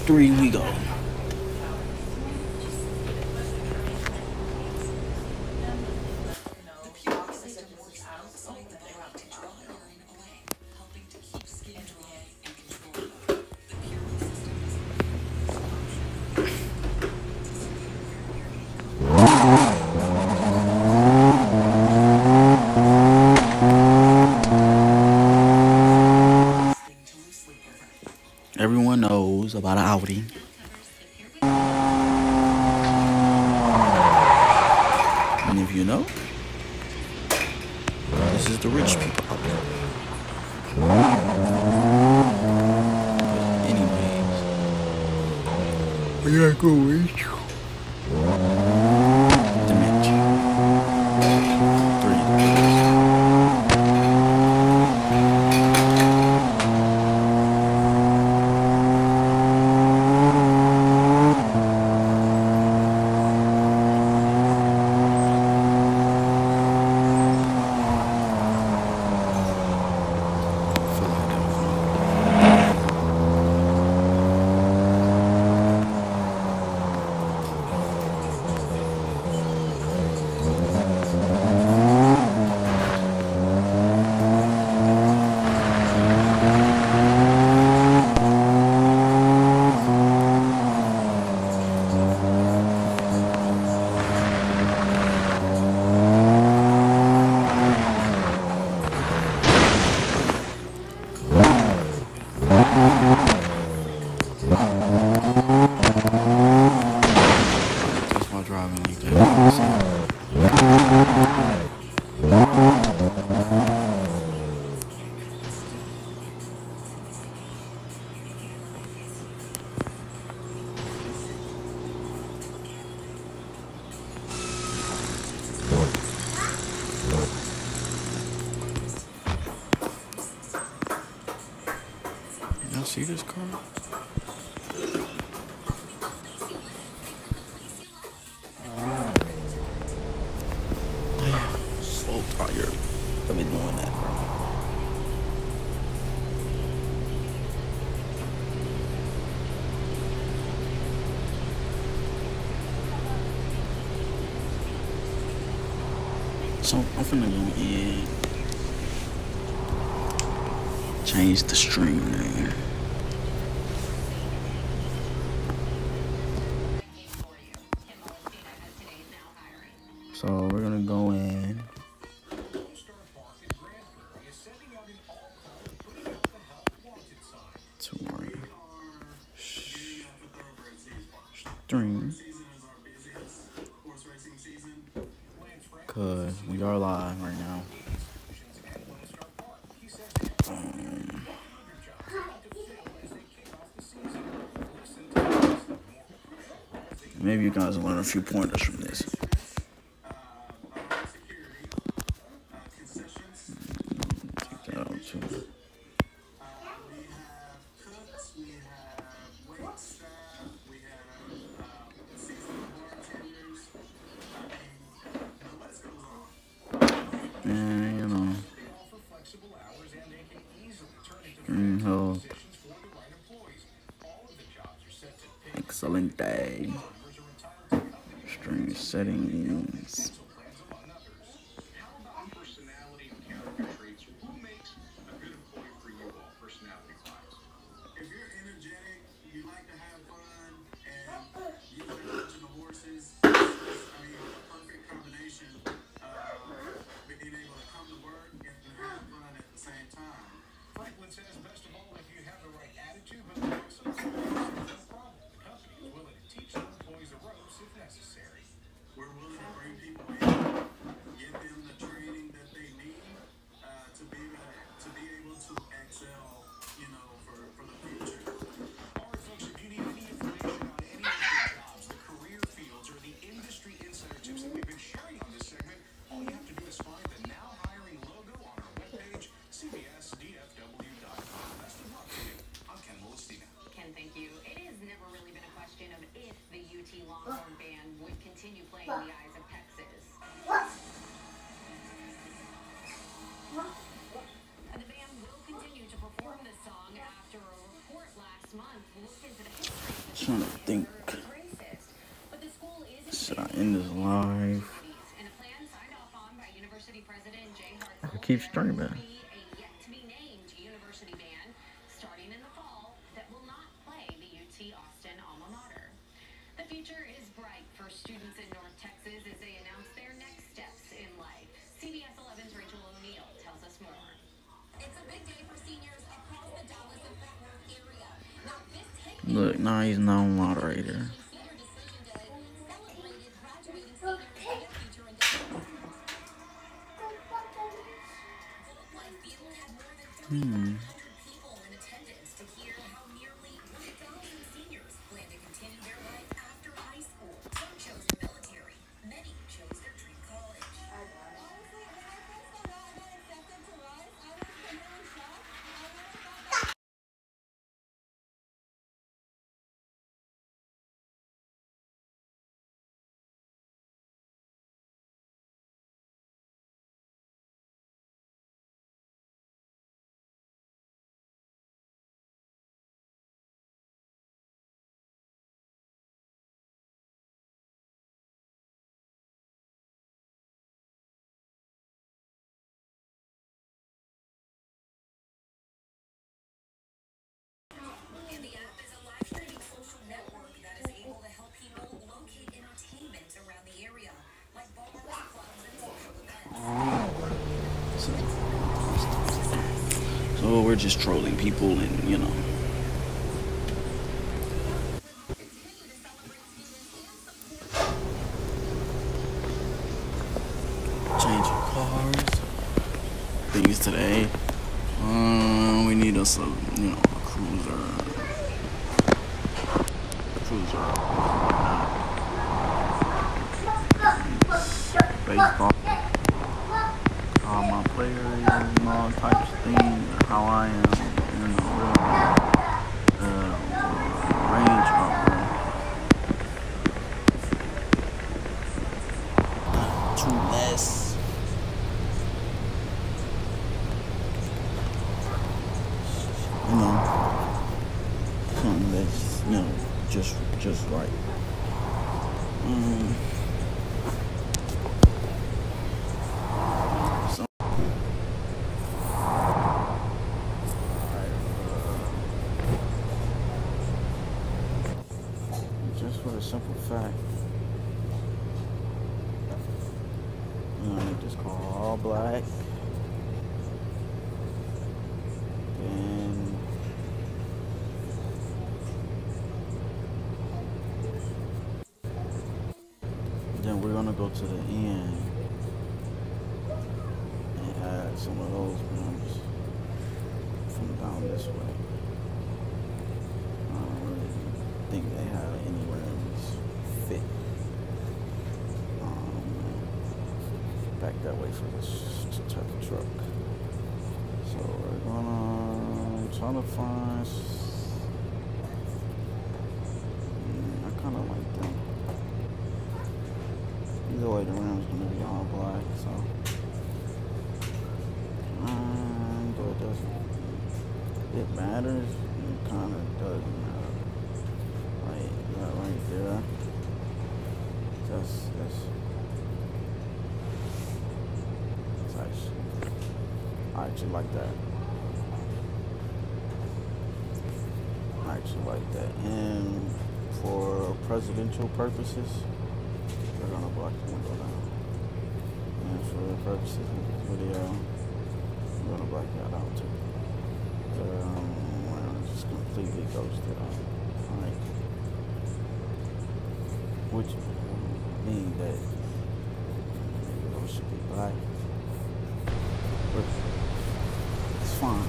3 we go. Everyone knows about an Audi. And if you know, this is the rich people out there. Anyways, where I go with you? Dimension. 3. Just while driving like that. Y'all see this car? So tired. I've been doing that, bro. So I'm finna go in. Change the stream name. So we're gonna go in. To our stream. Cause we are live right now. Maybe you guys will learn a few pointers from this. Take that out too. And you know, stream health. Excellent day. Stream settings.
If you're energetic, you like to have fun, and you like watching the horses, I mean, a perfect combination of being able to come to work and have fun at the same time. Franklin says, best of all, if you have the right attitude, but also no problem. The company is willing to teach their employees the ropes if necessary. We're willing to bring people in, give them the training that they need to be able to excel, you know, for the future. All right, folks, if you need any information on any of the jobs, the career fields, or the industry insider tips that we've been sharing on this segment, all you have to do is find the Now Hiring logo on our webpage, cbsdfw.com. Best of luck to you. I'm Ken Molestina.
Ken, thank you. It has never really been a question of if the UT Longhorn Band would continue playing the Eyes of Texas. The band will continue to perform this song after a report last month looked into the history
trying to think.
racist. But the school is
Should I end this live?
in a plan signed off on by University President Jay Hartzell.
Keep streaming.
There will be a yet-to-be-named university band starting in the fall that will not play the UT Austin alma mater. The future is bright for students in North Texas as they announce their next steps in life. CBS 11's Rachel O'Neill tells us more.
It's a big day for seniors across the Dallas and Fort Worth area. Now, this
Look, now he's no moderator.
Senior Decision Day celebrated graduating seniors and their future endeavors. Gold Life Field had more than 3,500 people in attendance to hear how nearly 1,000 seniors plan to continue their life after high school. Some chose the military. Many chose their dream college. Honestly, when I first found out I got accepted to Rice, I was completely shocked. I never thought that. And the app is a live streaming social network that is able to help people locate entertainment around the area, like bars, clubs, and social events.
So we're just trolling people and, you know. Changing cars. Things today. We need us a, you know, a cruiser. Baseball. How my players and all types of things. How I am, you know, range hopper. Too less. You know, something that's, you know, just right. Just for the simple fact, I'm gonna make this car all black, and then we're gonna go to the end and add some of those rims from down this way. I don't really think they have any rims fit back that way for this type of truck. So we're gonna try to find. I kind of like them. Either way, the rim's gonna be all black, so though it doesn't. It matters. It kind of doesn't matter. Right, that right there. That's actually, I actually like that. I actually like that. And for presidential purposes, we're gonna block the window down. And for the purposes of this video, we're gonna black that out too. We're gonna just completely ghost it out. Alright. Which would mean that maybe those should be black. But it's fine.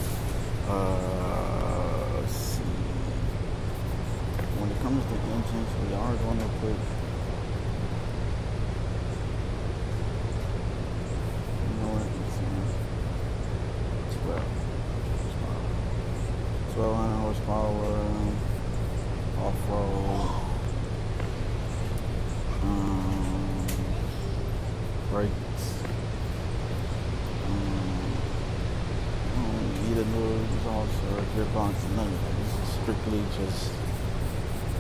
Let's see. When it comes to engines, we are going to put, you know what, it's 1200 horsepower, off-road, brakes, heated mirrors, also gearbox, and none of that. This is strictly just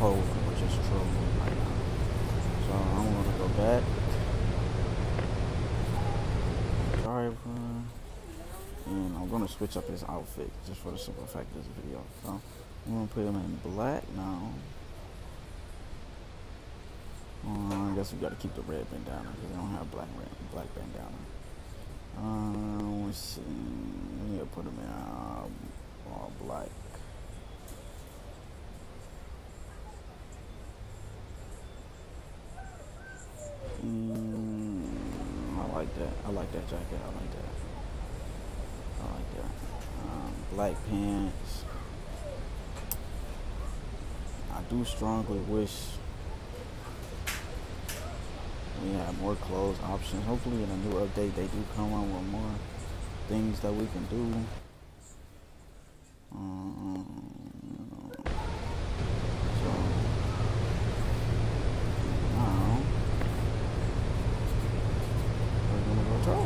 trolling. We're just trolling right now. So I'm gonna go back. Driver. And I'm gonna switch up his outfit just for the simple fact of this video. So I'm gonna put him in black now. I guess we gotta keep the red bandana because they don't have black bandana. Let's see. We need to put him in all black. I like that. I like that jacket. I like that. Black pants. I do strongly wish we have more clothes options. Hopefully in a new update they do come on with more things that we can do. So now we're gonna go troll.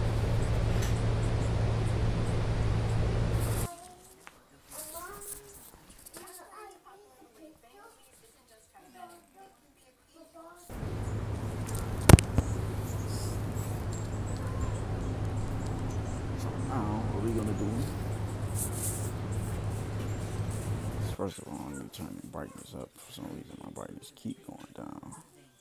What we gonna do? First of all, let me turn the brightness up. For some reason, my brightness keep going down.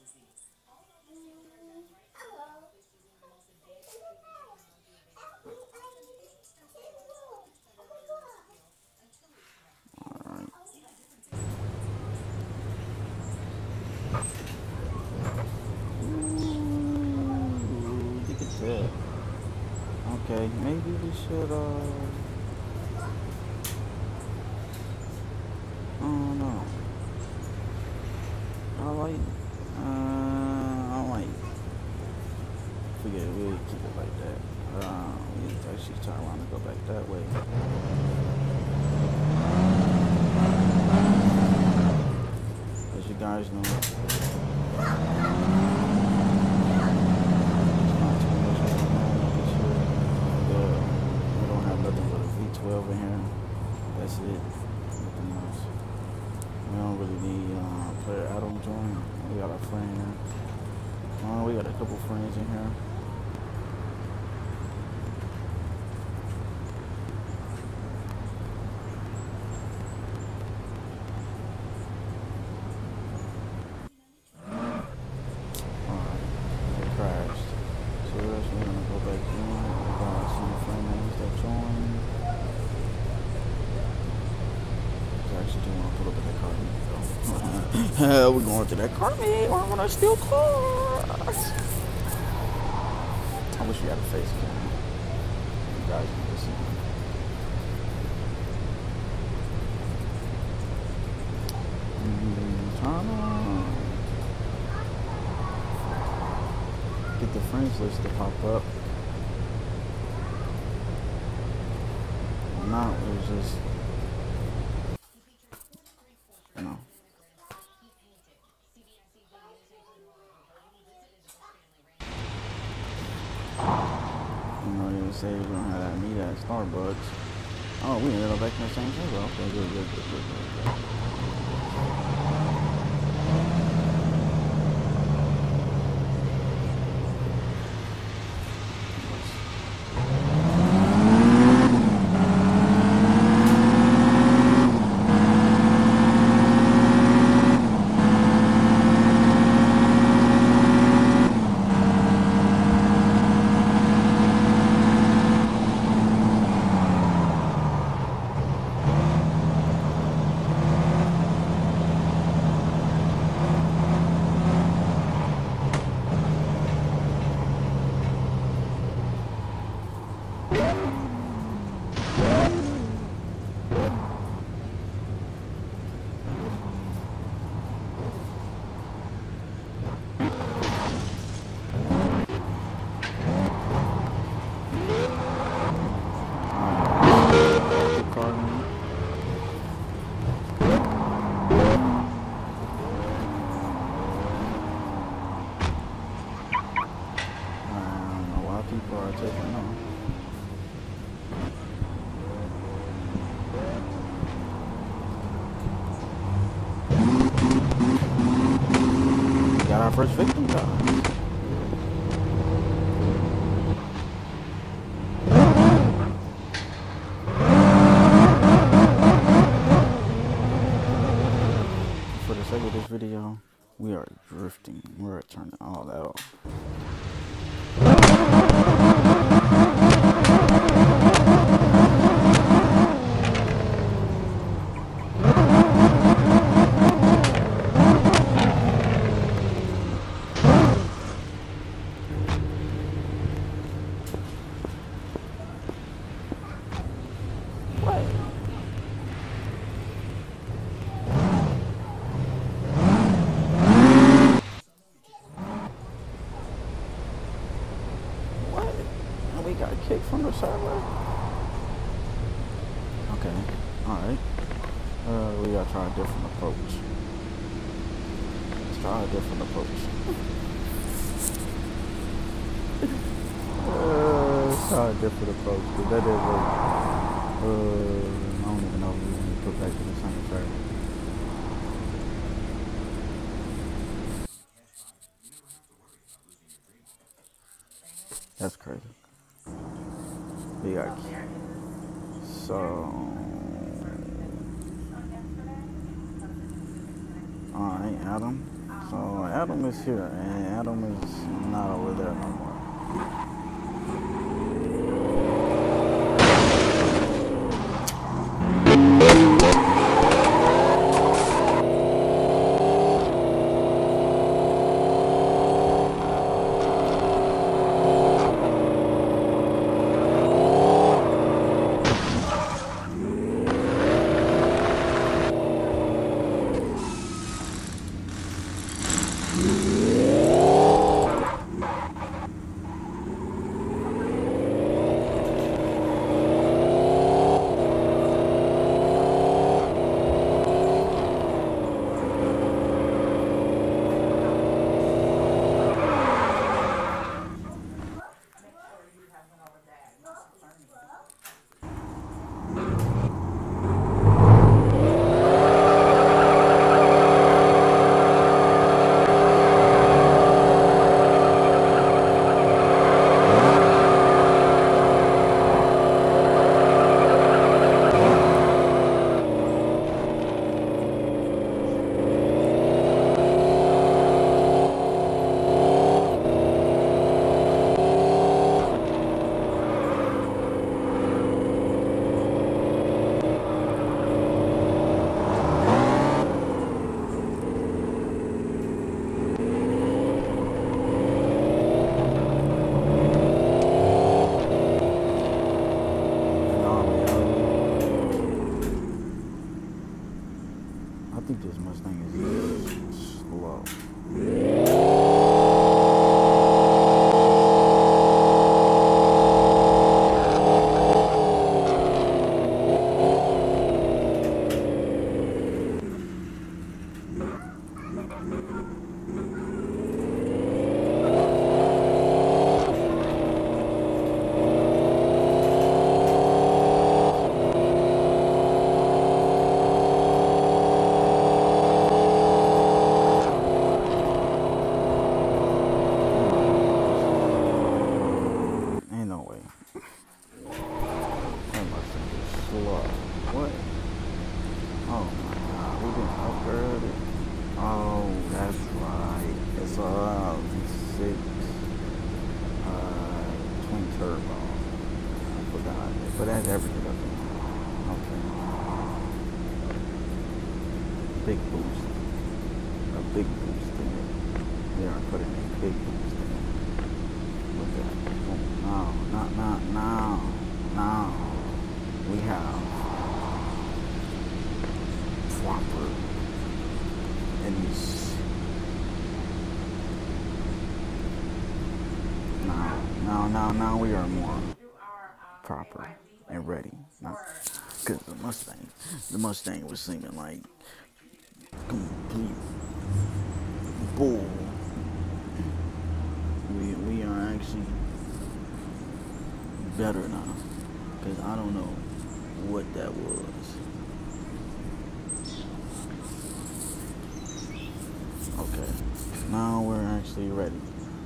All right. Ooh, you can tell. Okay, maybe we should, I don't know. I like, forget it, we'll keep it like that. We actually turn around and go back that way. As you guys know, V12 in here. That's it. Nothing else. We don't really need player Adam join. We got our friend here. We got a couple friends in here. Alright. They crashed. So we're gonna go back in. We got some friends that joined. Actually do want to pull up at that car meet though. We're going to that car meet. We're going to steal cars. I wish we had a face cam. You guys can see me. Turn on. Get the friends list to pop up. Now it was just. Say we're gonna have that meet at Starbucks. Oh, we ended up back in the same table. Okay, good. our first victim, guys. For the sake of this video, we are drifting. We're turning all that off. We got kicked from the server. Okay, alright. We gotta try a different approach. Let's try a different approach. Let's try a different approach, because that didn't work. I don't even know if we want to put back to the same server. That's crazy. We got so alright, Adam. So Adam is here and Adam is not over there no more. I think this Mustang is slow. What? Oh my god, we been upgraded. Oh, that's right. It's a V6 twin turbo. I forgot. But that's everything up there. Okay. Big boost. A big boost in it. They are putting a big boost in it. Look at that. Oh, no. We have proper in this. Now we are more proper and ready. Because the Mustang was seeming like complete bull. We are actually better now. Because I don't know what that was. Okay. Now we're actually ready.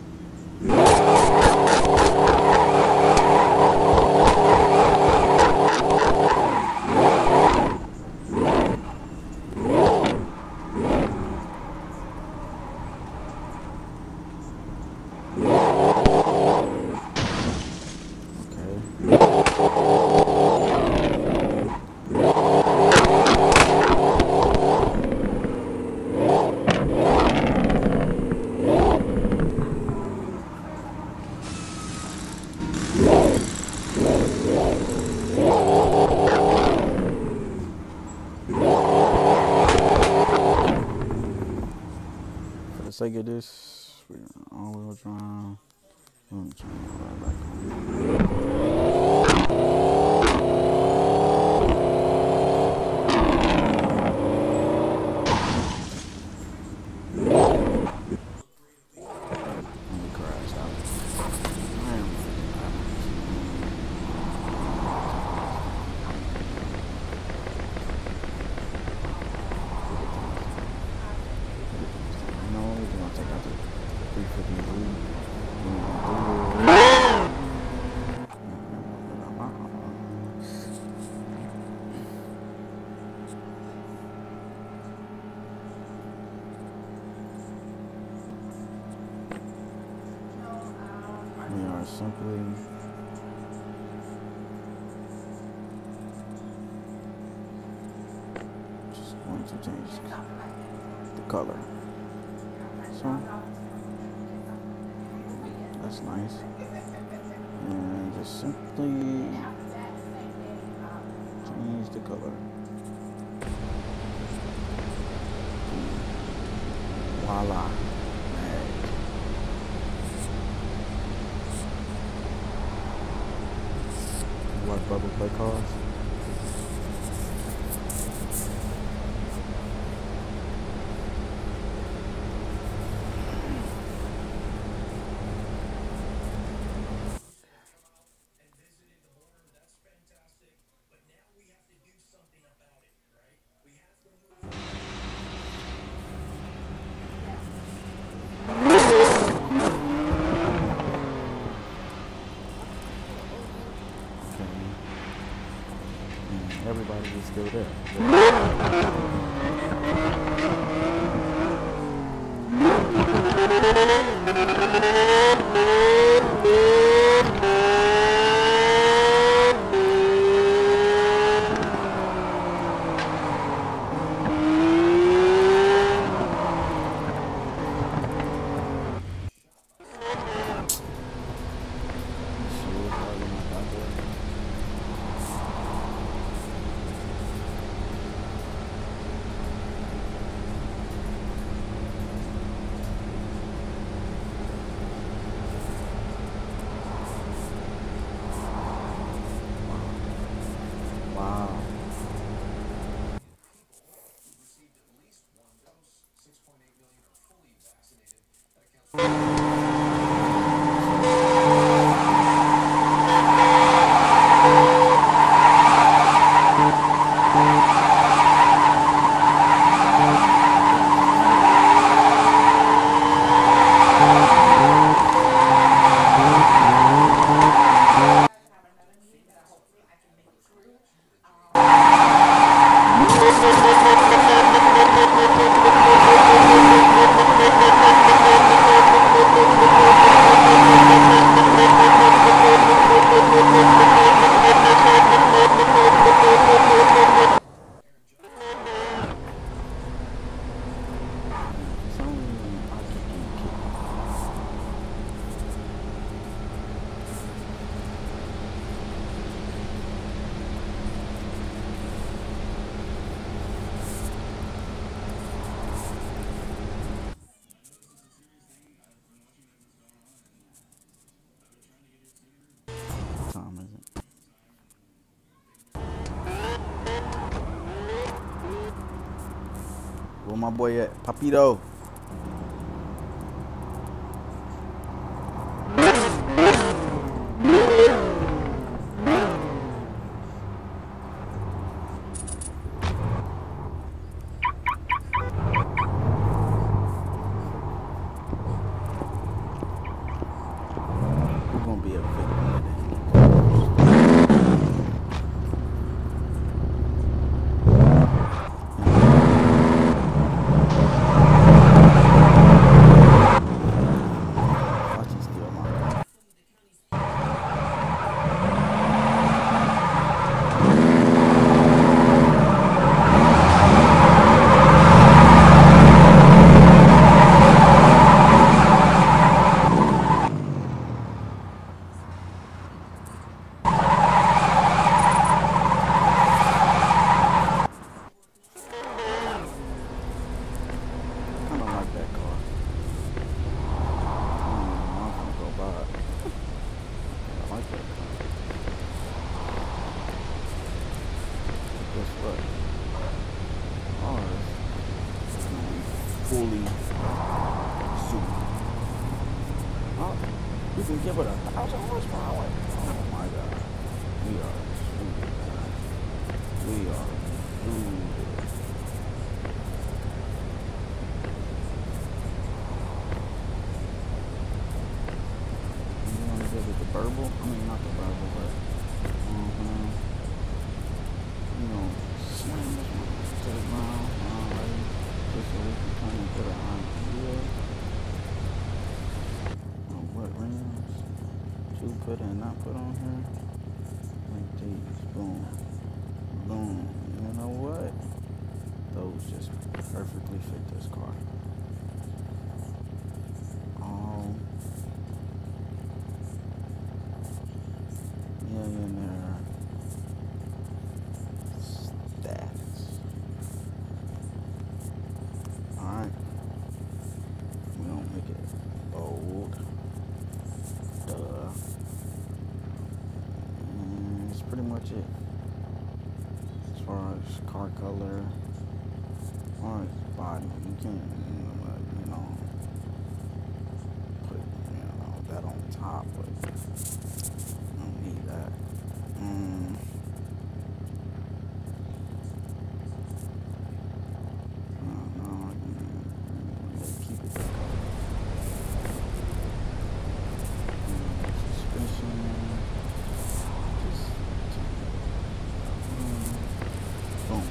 For the sake of this, we're all-wheel drive. I'm trying to ride back home. We are simply just going to change the color. So that's nice. And just simply change the color. Voila. Watch Bubba play cards. Everybody is still there. Wow. Time is it? Where my boy at? Papito. fully suit. Oh, you can give it 1,000 horsepower. Oh my god. We are stupid. We are stupid. You want to give it the burble? I mean, not the burble, but you know, slam this one to the ground. Just so we can kind of get an idea of what rims to put and not put on here. Like these, boom, boom. You know what? Those just perfectly fit this car. Millionaire stats. Alright. We don't make it bold. Duh. And that's pretty much it. As far as car color. Alright, body. You can't, you know, put, that on top, but don't need that. Keep it that color. Suspension. Just boom.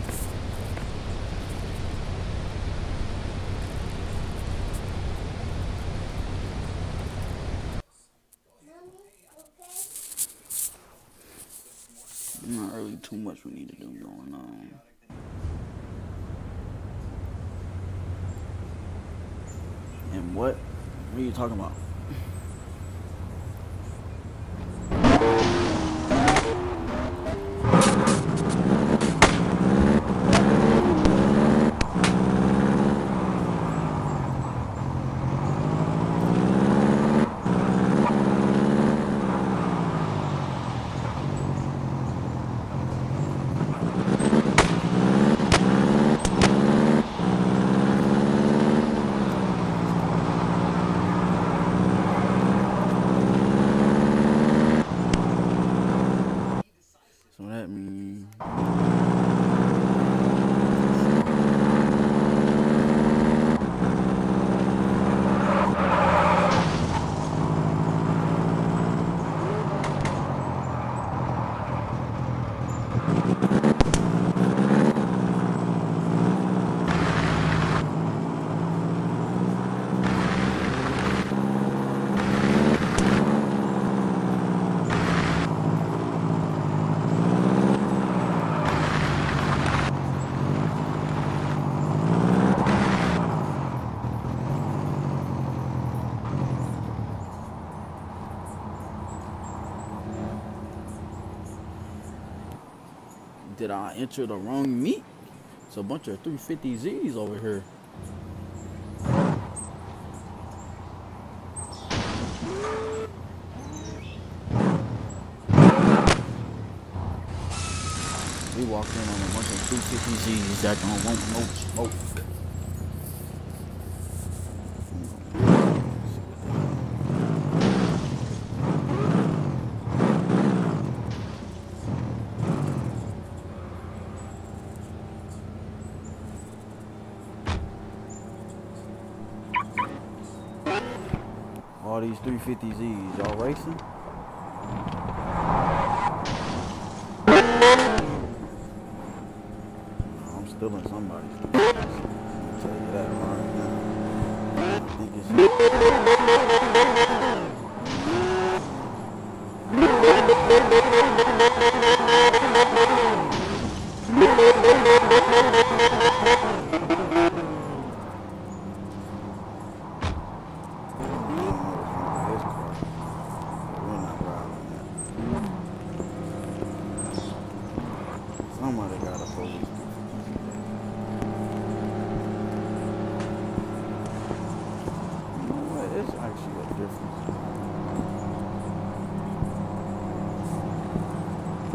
Not really too much we need to do going on. And what? What are you talking about? So that means did I enter the wrong meet? It's a bunch of 350Zs over here. We walked in on a bunch of 350Zs that don't want no smoke. All these 350Zs, y'all racing? I'm stealing somebody's. I'll tell you that right now. I think it's somebody got a police. You know what? It's actually a difference.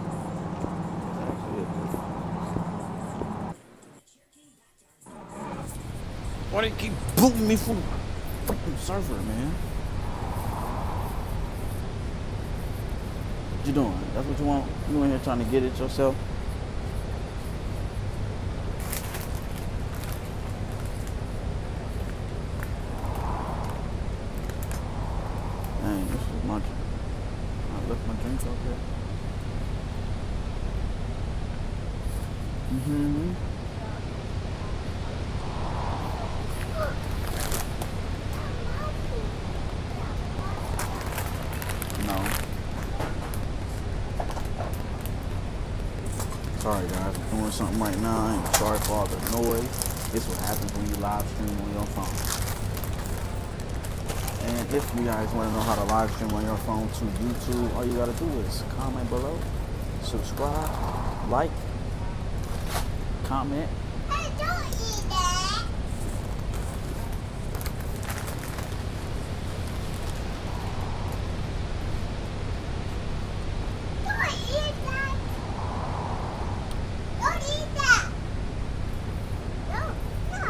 It's actually a difference. Why they keep booting me from the fucking server, man? What you doing? That's what you want? You in here trying to get it yourself? Dang, this is my drink. I left my drink out there. Mm-hmm. No. Sorry guys, I'm doing something right now. I'm sorry for all the noise. This what happens when you live stream on your phone. And if you guys want to know how to live stream on your phone to YouTube, all you gotta do is comment below, subscribe, like, comment.
Hey, don't eat that. Don't eat that. Don't eat that. No, no.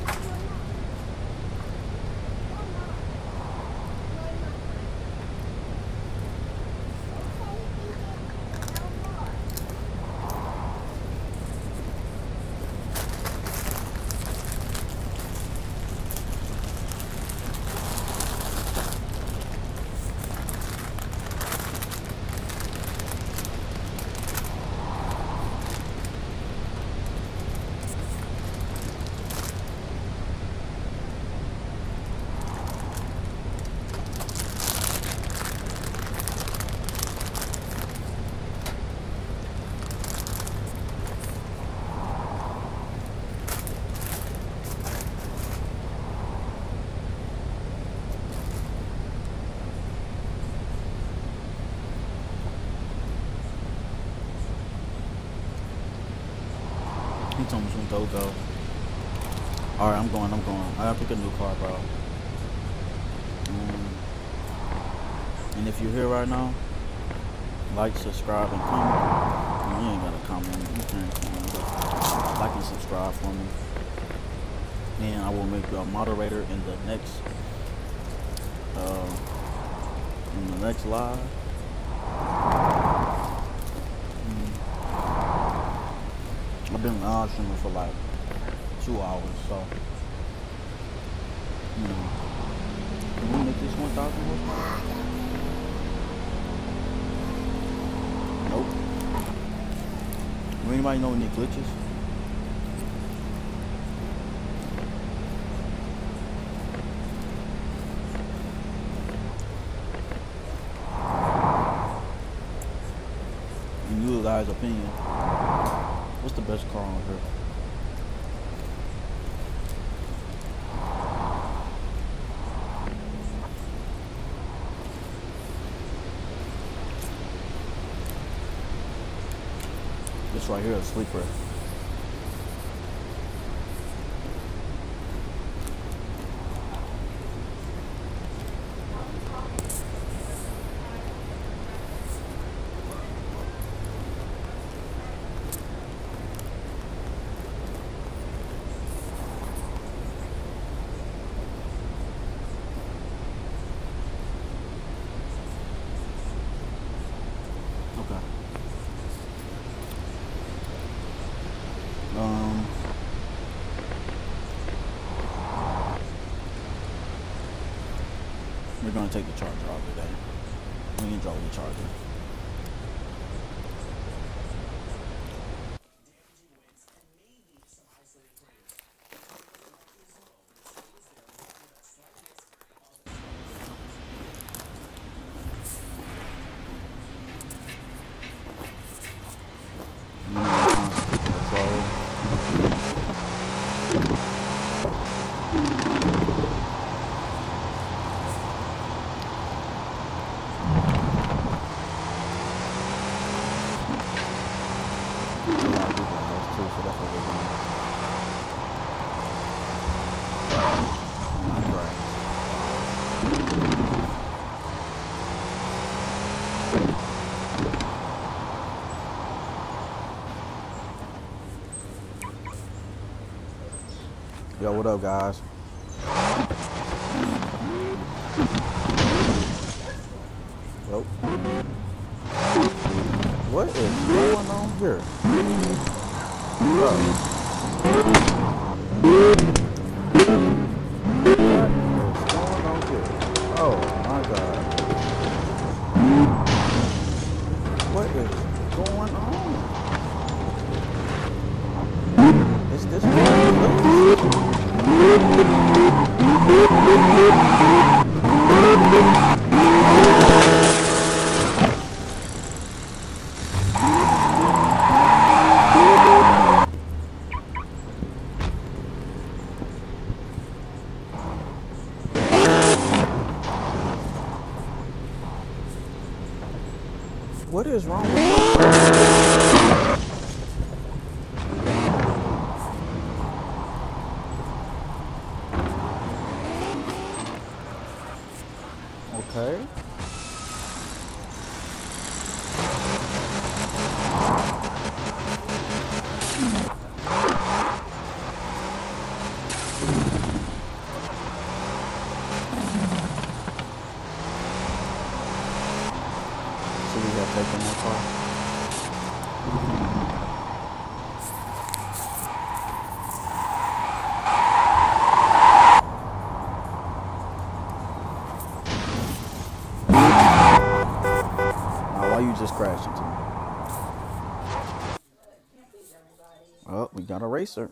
He told me to go. Alright, I'm going. I gotta pick a new car, bro. And if you're here right now, like, subscribe, and comment. You ain't gotta comment. You can comment. Like and subscribe for me. And I will make you a moderator in the next live. I've been live streaming for like 2 hours, so you know. Can we make this 1,000 horsepower? Nope. Do anybody know any glitches? In you guys' opinion, what's the best car on here? This right here is a sleeper. We're gonna take the charger out today. We can draw the charger. Yo, what up, guys? Yo. What is going on here? What is going on here? Oh my God. What is going on? Is this What is wrong with you? Okay. So we got taken that car. Now, why you just crashed into me? Oh, we got a racer.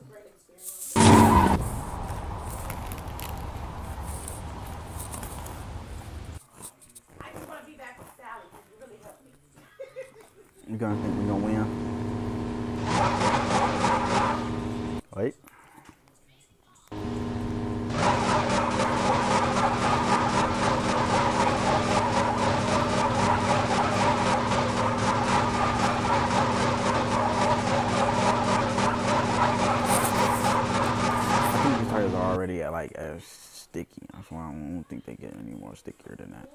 You gonna think we're gonna win? Wait. I think these tires are already at like as sticky. That's why I don't think they get any more stickier than that.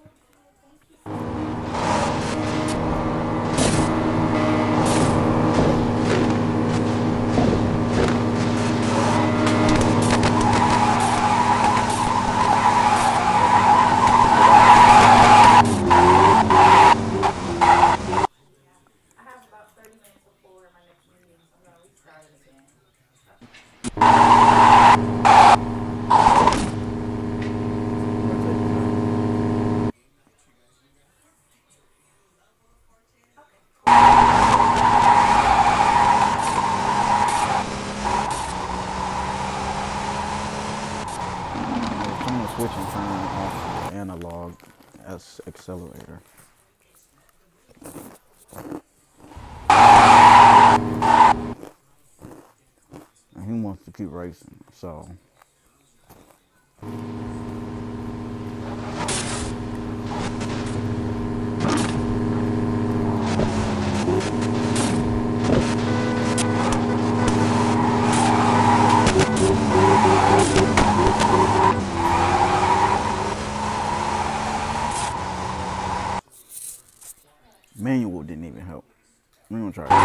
Switch and turn off the analog as accelerator. And he wants to keep racing, so. Manual didn't even help. We're gonna try it.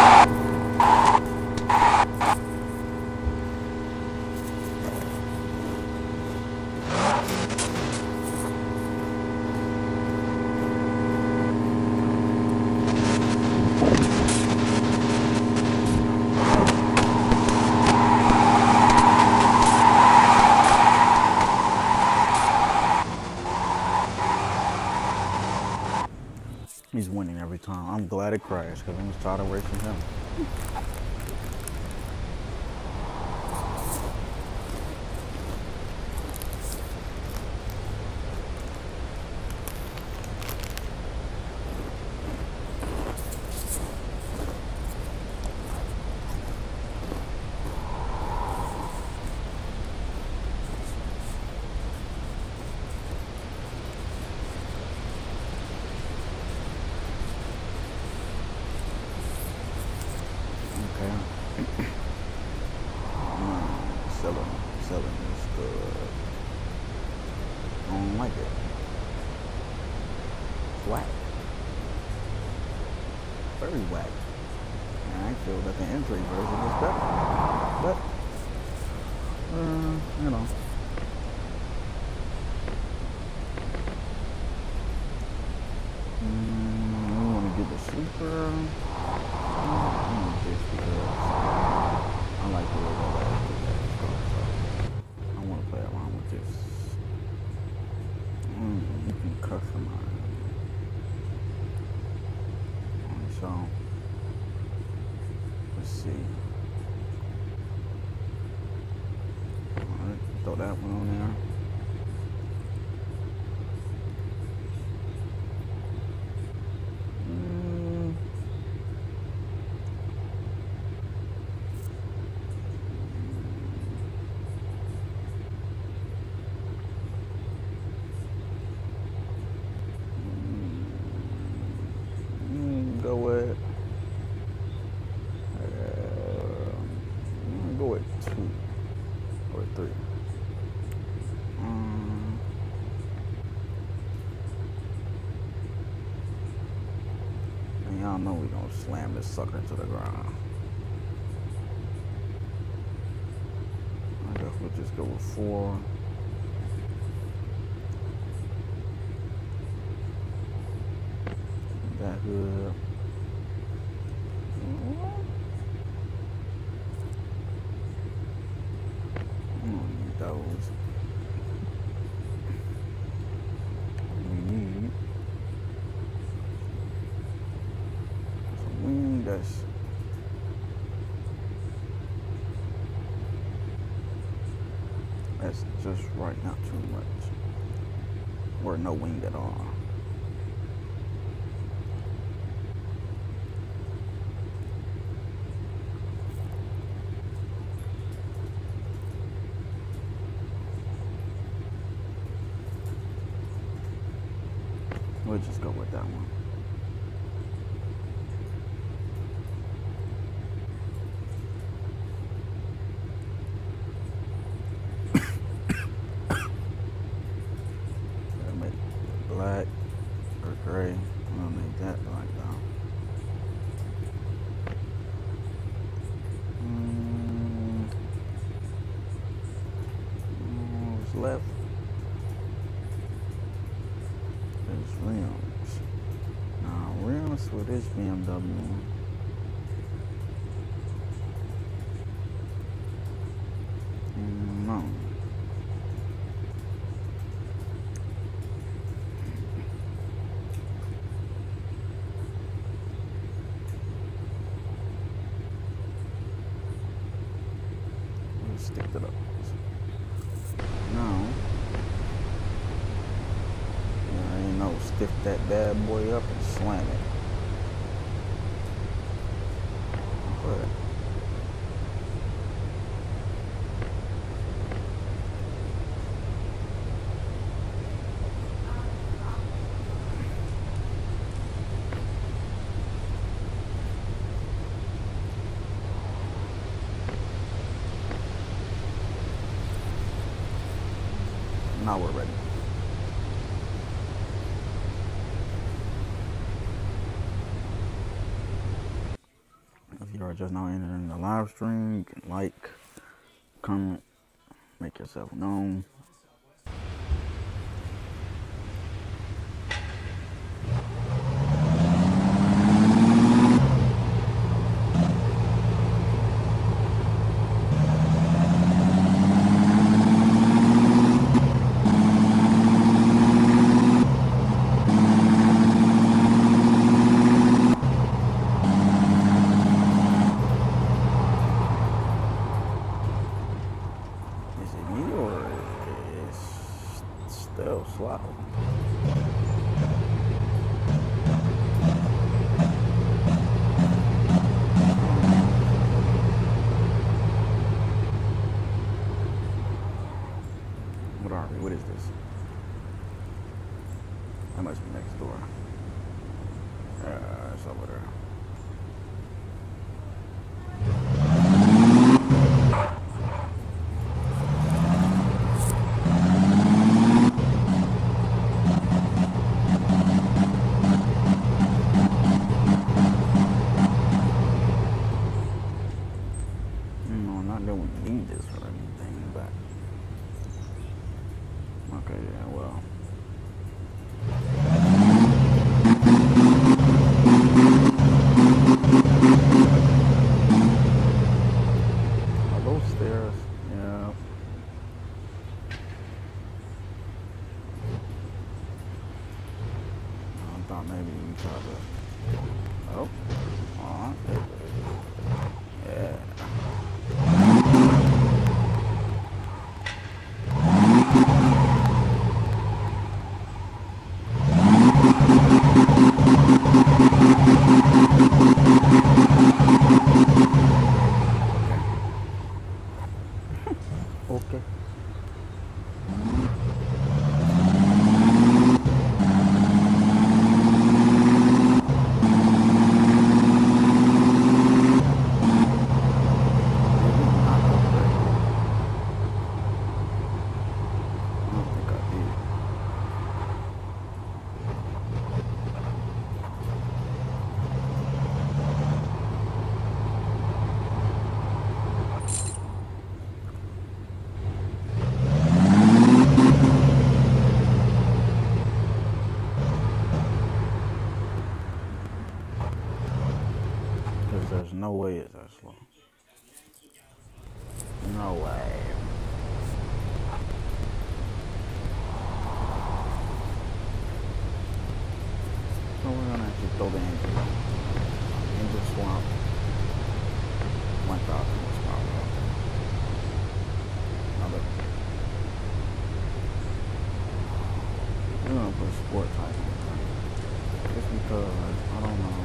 He's winning every time. I'm glad it crashed because I'm tired of racing him. Selling is good. I don't like it. It's whack. Very whack. And I feel that the entry version is better. But You know. I want to get the sleeper. I want this because I like the way that goes. I want to play around with this. You can customize. So, let's see. Alright, throw that one on there. Go with go with 2 or 3. And y'all know we gonna slam this sucker to the ground. I guess we'll just go with 4. That hood. Those. We need some wing that's just right, not too much. Or no wing at all. We'll just go with that one. I'll make it black or gray. I'll make that black though. What's left? Rims. Now rims for this BMW. No. We'll stick to those. Now. Stiff that bad boy up and slam it. But now we're ready. If you are just now entering the live stream, you can like, comment, make yourself known. Still slow. What are we? What is this? That must be next door. It's over there. Not that we need this or anything, but Okay, yeah, well. Are those stairs? Yeah. I thought maybe we tried to. Oh. Alright. Yeah. Okay. Because there's no way it's that slow. No way. So we're gonna actually throw the Angel Swamp 1,000 horsepower. Another. We're gonna put sport type in there. Just because I don't know.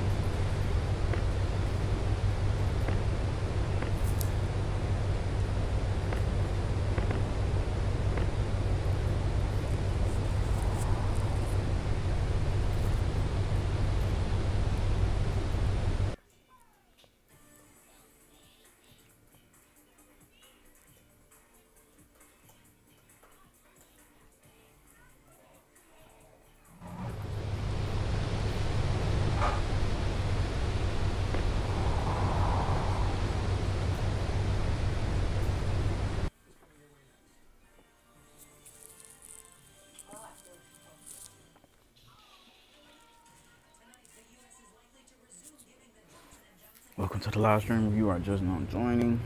Welcome to the live stream. If you are just now joining,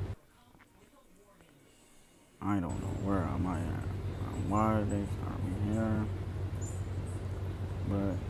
I don't know where am I at. Why did they start me here? But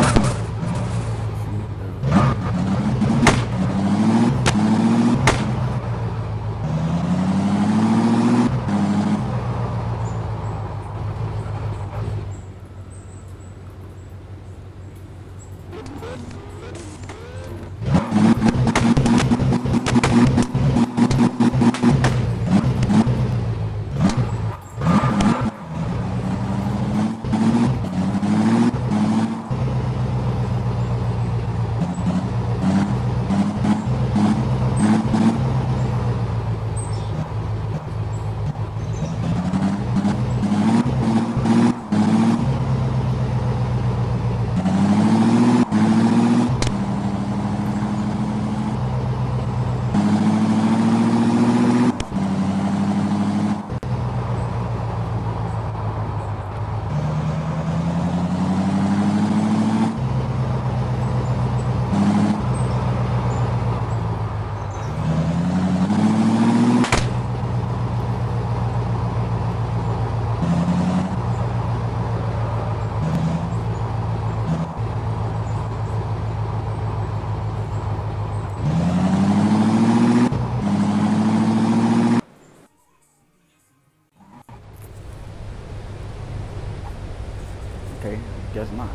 okay, guess not.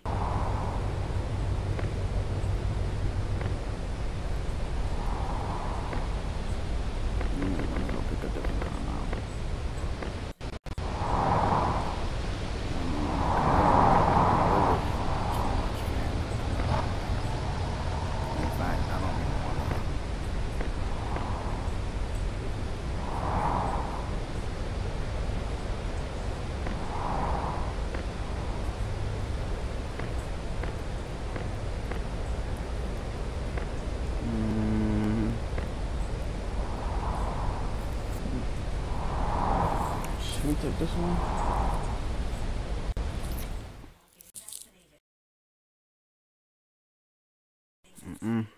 I'm gonna go pick a different car now. In fact, I don't even want to. Can we take this one? Mm-mm.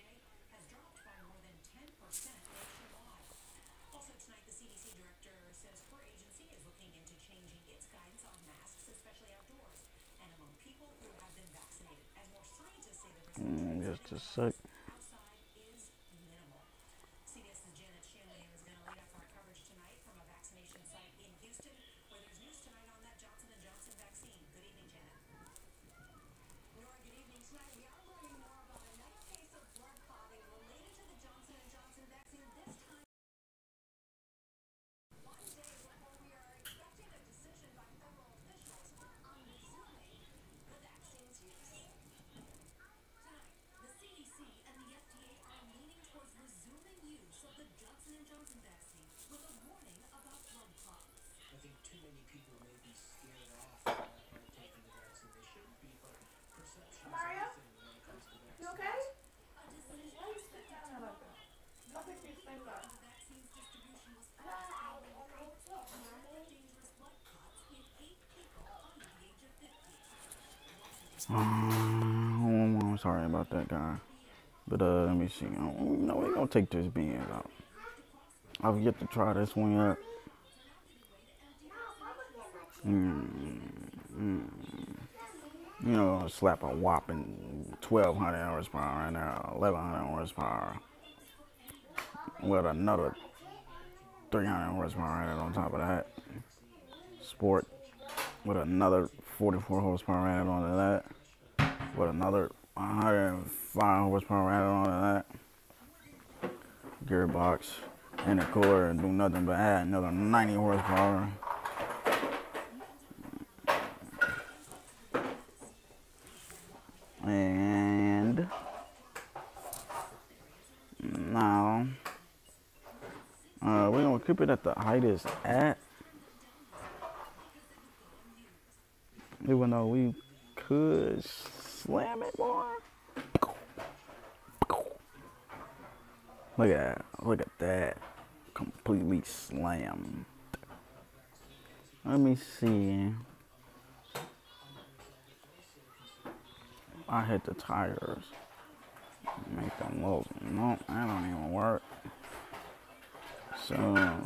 Also tonight, the CDC director says her agency is looking into changing its guidance on masks, especially outdoors, and among people who have been vaccinated. As more scientists say the risk
Just a sec.
outside is minimal. CBS's Janet Shanley is going to lead off our coverage tonight from a vaccination site in Houston, where there's news tonight on that Johnson & Johnson vaccine. Good evening, Janet. Nora, good evening. Tonight we are learning more about another case of blood clotting related to the Johnson & Johnson vaccine. This time, one day before we are expecting a decision by federal officials on resuming the vaccine's use. Tonight, the CDC and the FDA are leaning towards resuming use of the Johnson & Johnson vaccine with a warning about blood clots.
I think too many people may be scared off taking the vaccine. They shouldn't be, but perception is everything when it comes to vaccines.
You okay?
A decision
Why you sit down there like that? I think you stink up.
the vaccine's distribution was passed following reports of rare dangerous blood clots in 8 people under the age of 50.
I'm sorry about that, guy. But let me see. No, we're gonna take this beans out. I've yet to try this one yet. You know, slap a whopping 1,200 horsepower right now, 1,100 horsepower, with another 300 horsepower right on top of that. Sport with another 44 horsepower added onto that, with another 105 horsepower added onto that. Gearbox, intercooler, and do nothing but add another 90 horsepower. And now we're gonna keep it at the height it's at, even though we could slam it more. Look at that. Look at that. Completely slammed. Let me see. I hit the tires. Make them look. No, that don't even work. So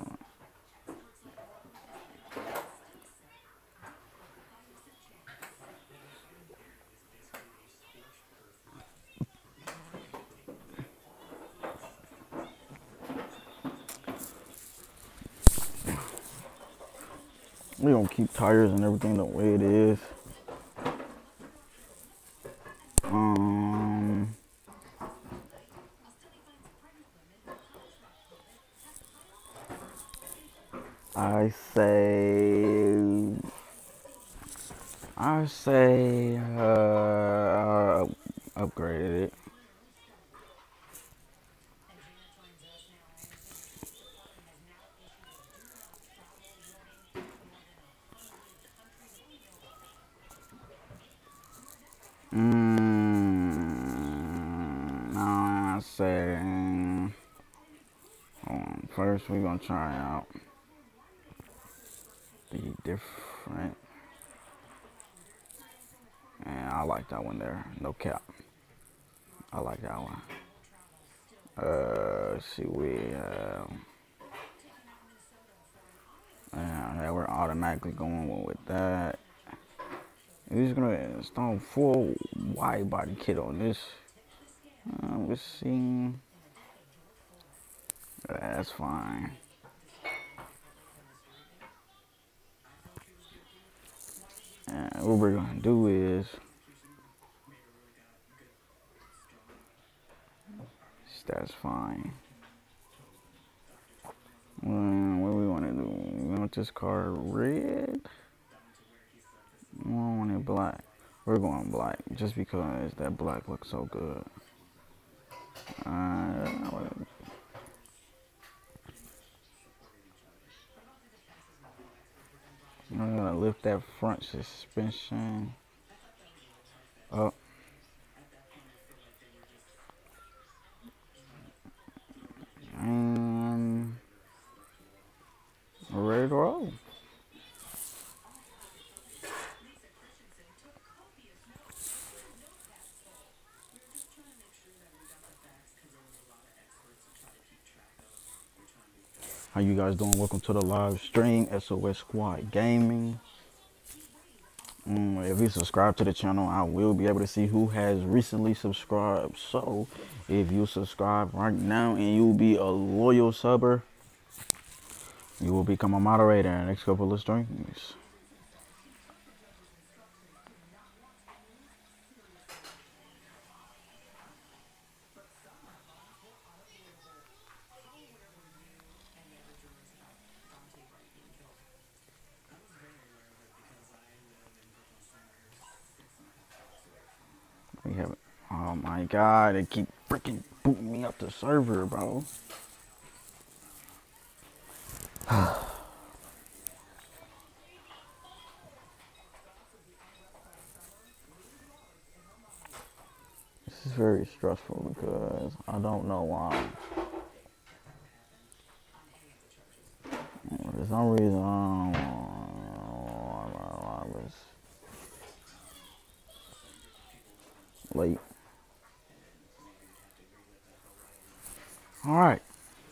we gonna keep tires and everything the way it is. I say upgraded it. I say, first we're gonna try out the different, and I like that one there, no cap. I like that one. Let's see, yeah, we're automatically going with that. We're just gonna install full wide body kit on this. Let's see. That's fine. And what we're gonna do is that's fine. What we want to do? We want this car red. We want it black. We're going black just because that black looks so good. I'm gonna lift that front suspension up. And we're ready to roll. How you guys doing? Welcome to the live stream, SOS Squad Gaming. If you subscribe to the channel, I will be able to see who has recently subscribed. So if you subscribe right now and you'll be a loyal subber, you will become a moderator in the next couple of streams. We have it. Oh my god, they keep freaking booting me up the server, bro. This is very stressful because I don't know why. For some reason, I was late. All right.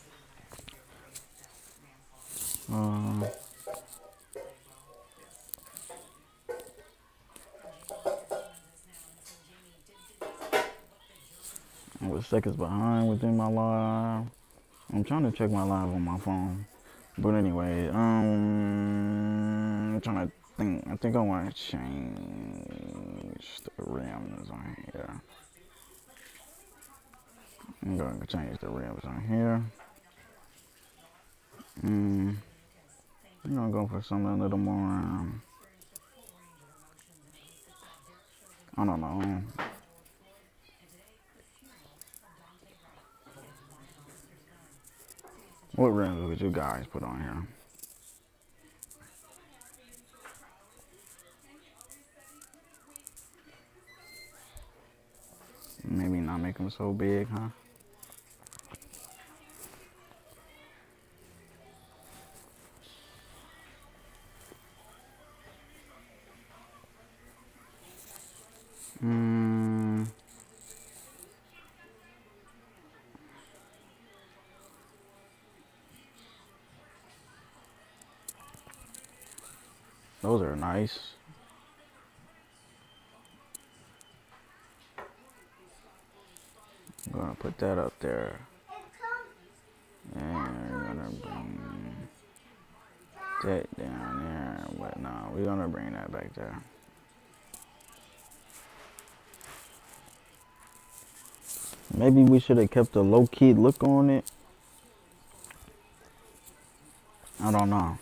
I was seconds behind within my live. I'm trying to check my live on my phone. But anyway, I'm trying to think. I think I want to change the rims on here. I'm going to change the rims on here. I'm going to go for something a little more, I don't know. What rims would you guys put on here? Maybe not make them so big, huh? Those are nice. I'm gonna put that up there. And we're gonna bring that down there. But no, we're gonna bring that back there. Maybe we should have kept a low-key look on it. I don't know.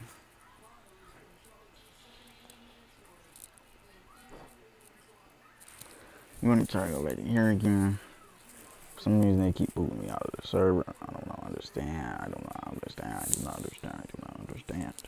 I'm gonna try to go back in here again. For some reason they keep booting me out of the server. I don't know, understand. I do not understand.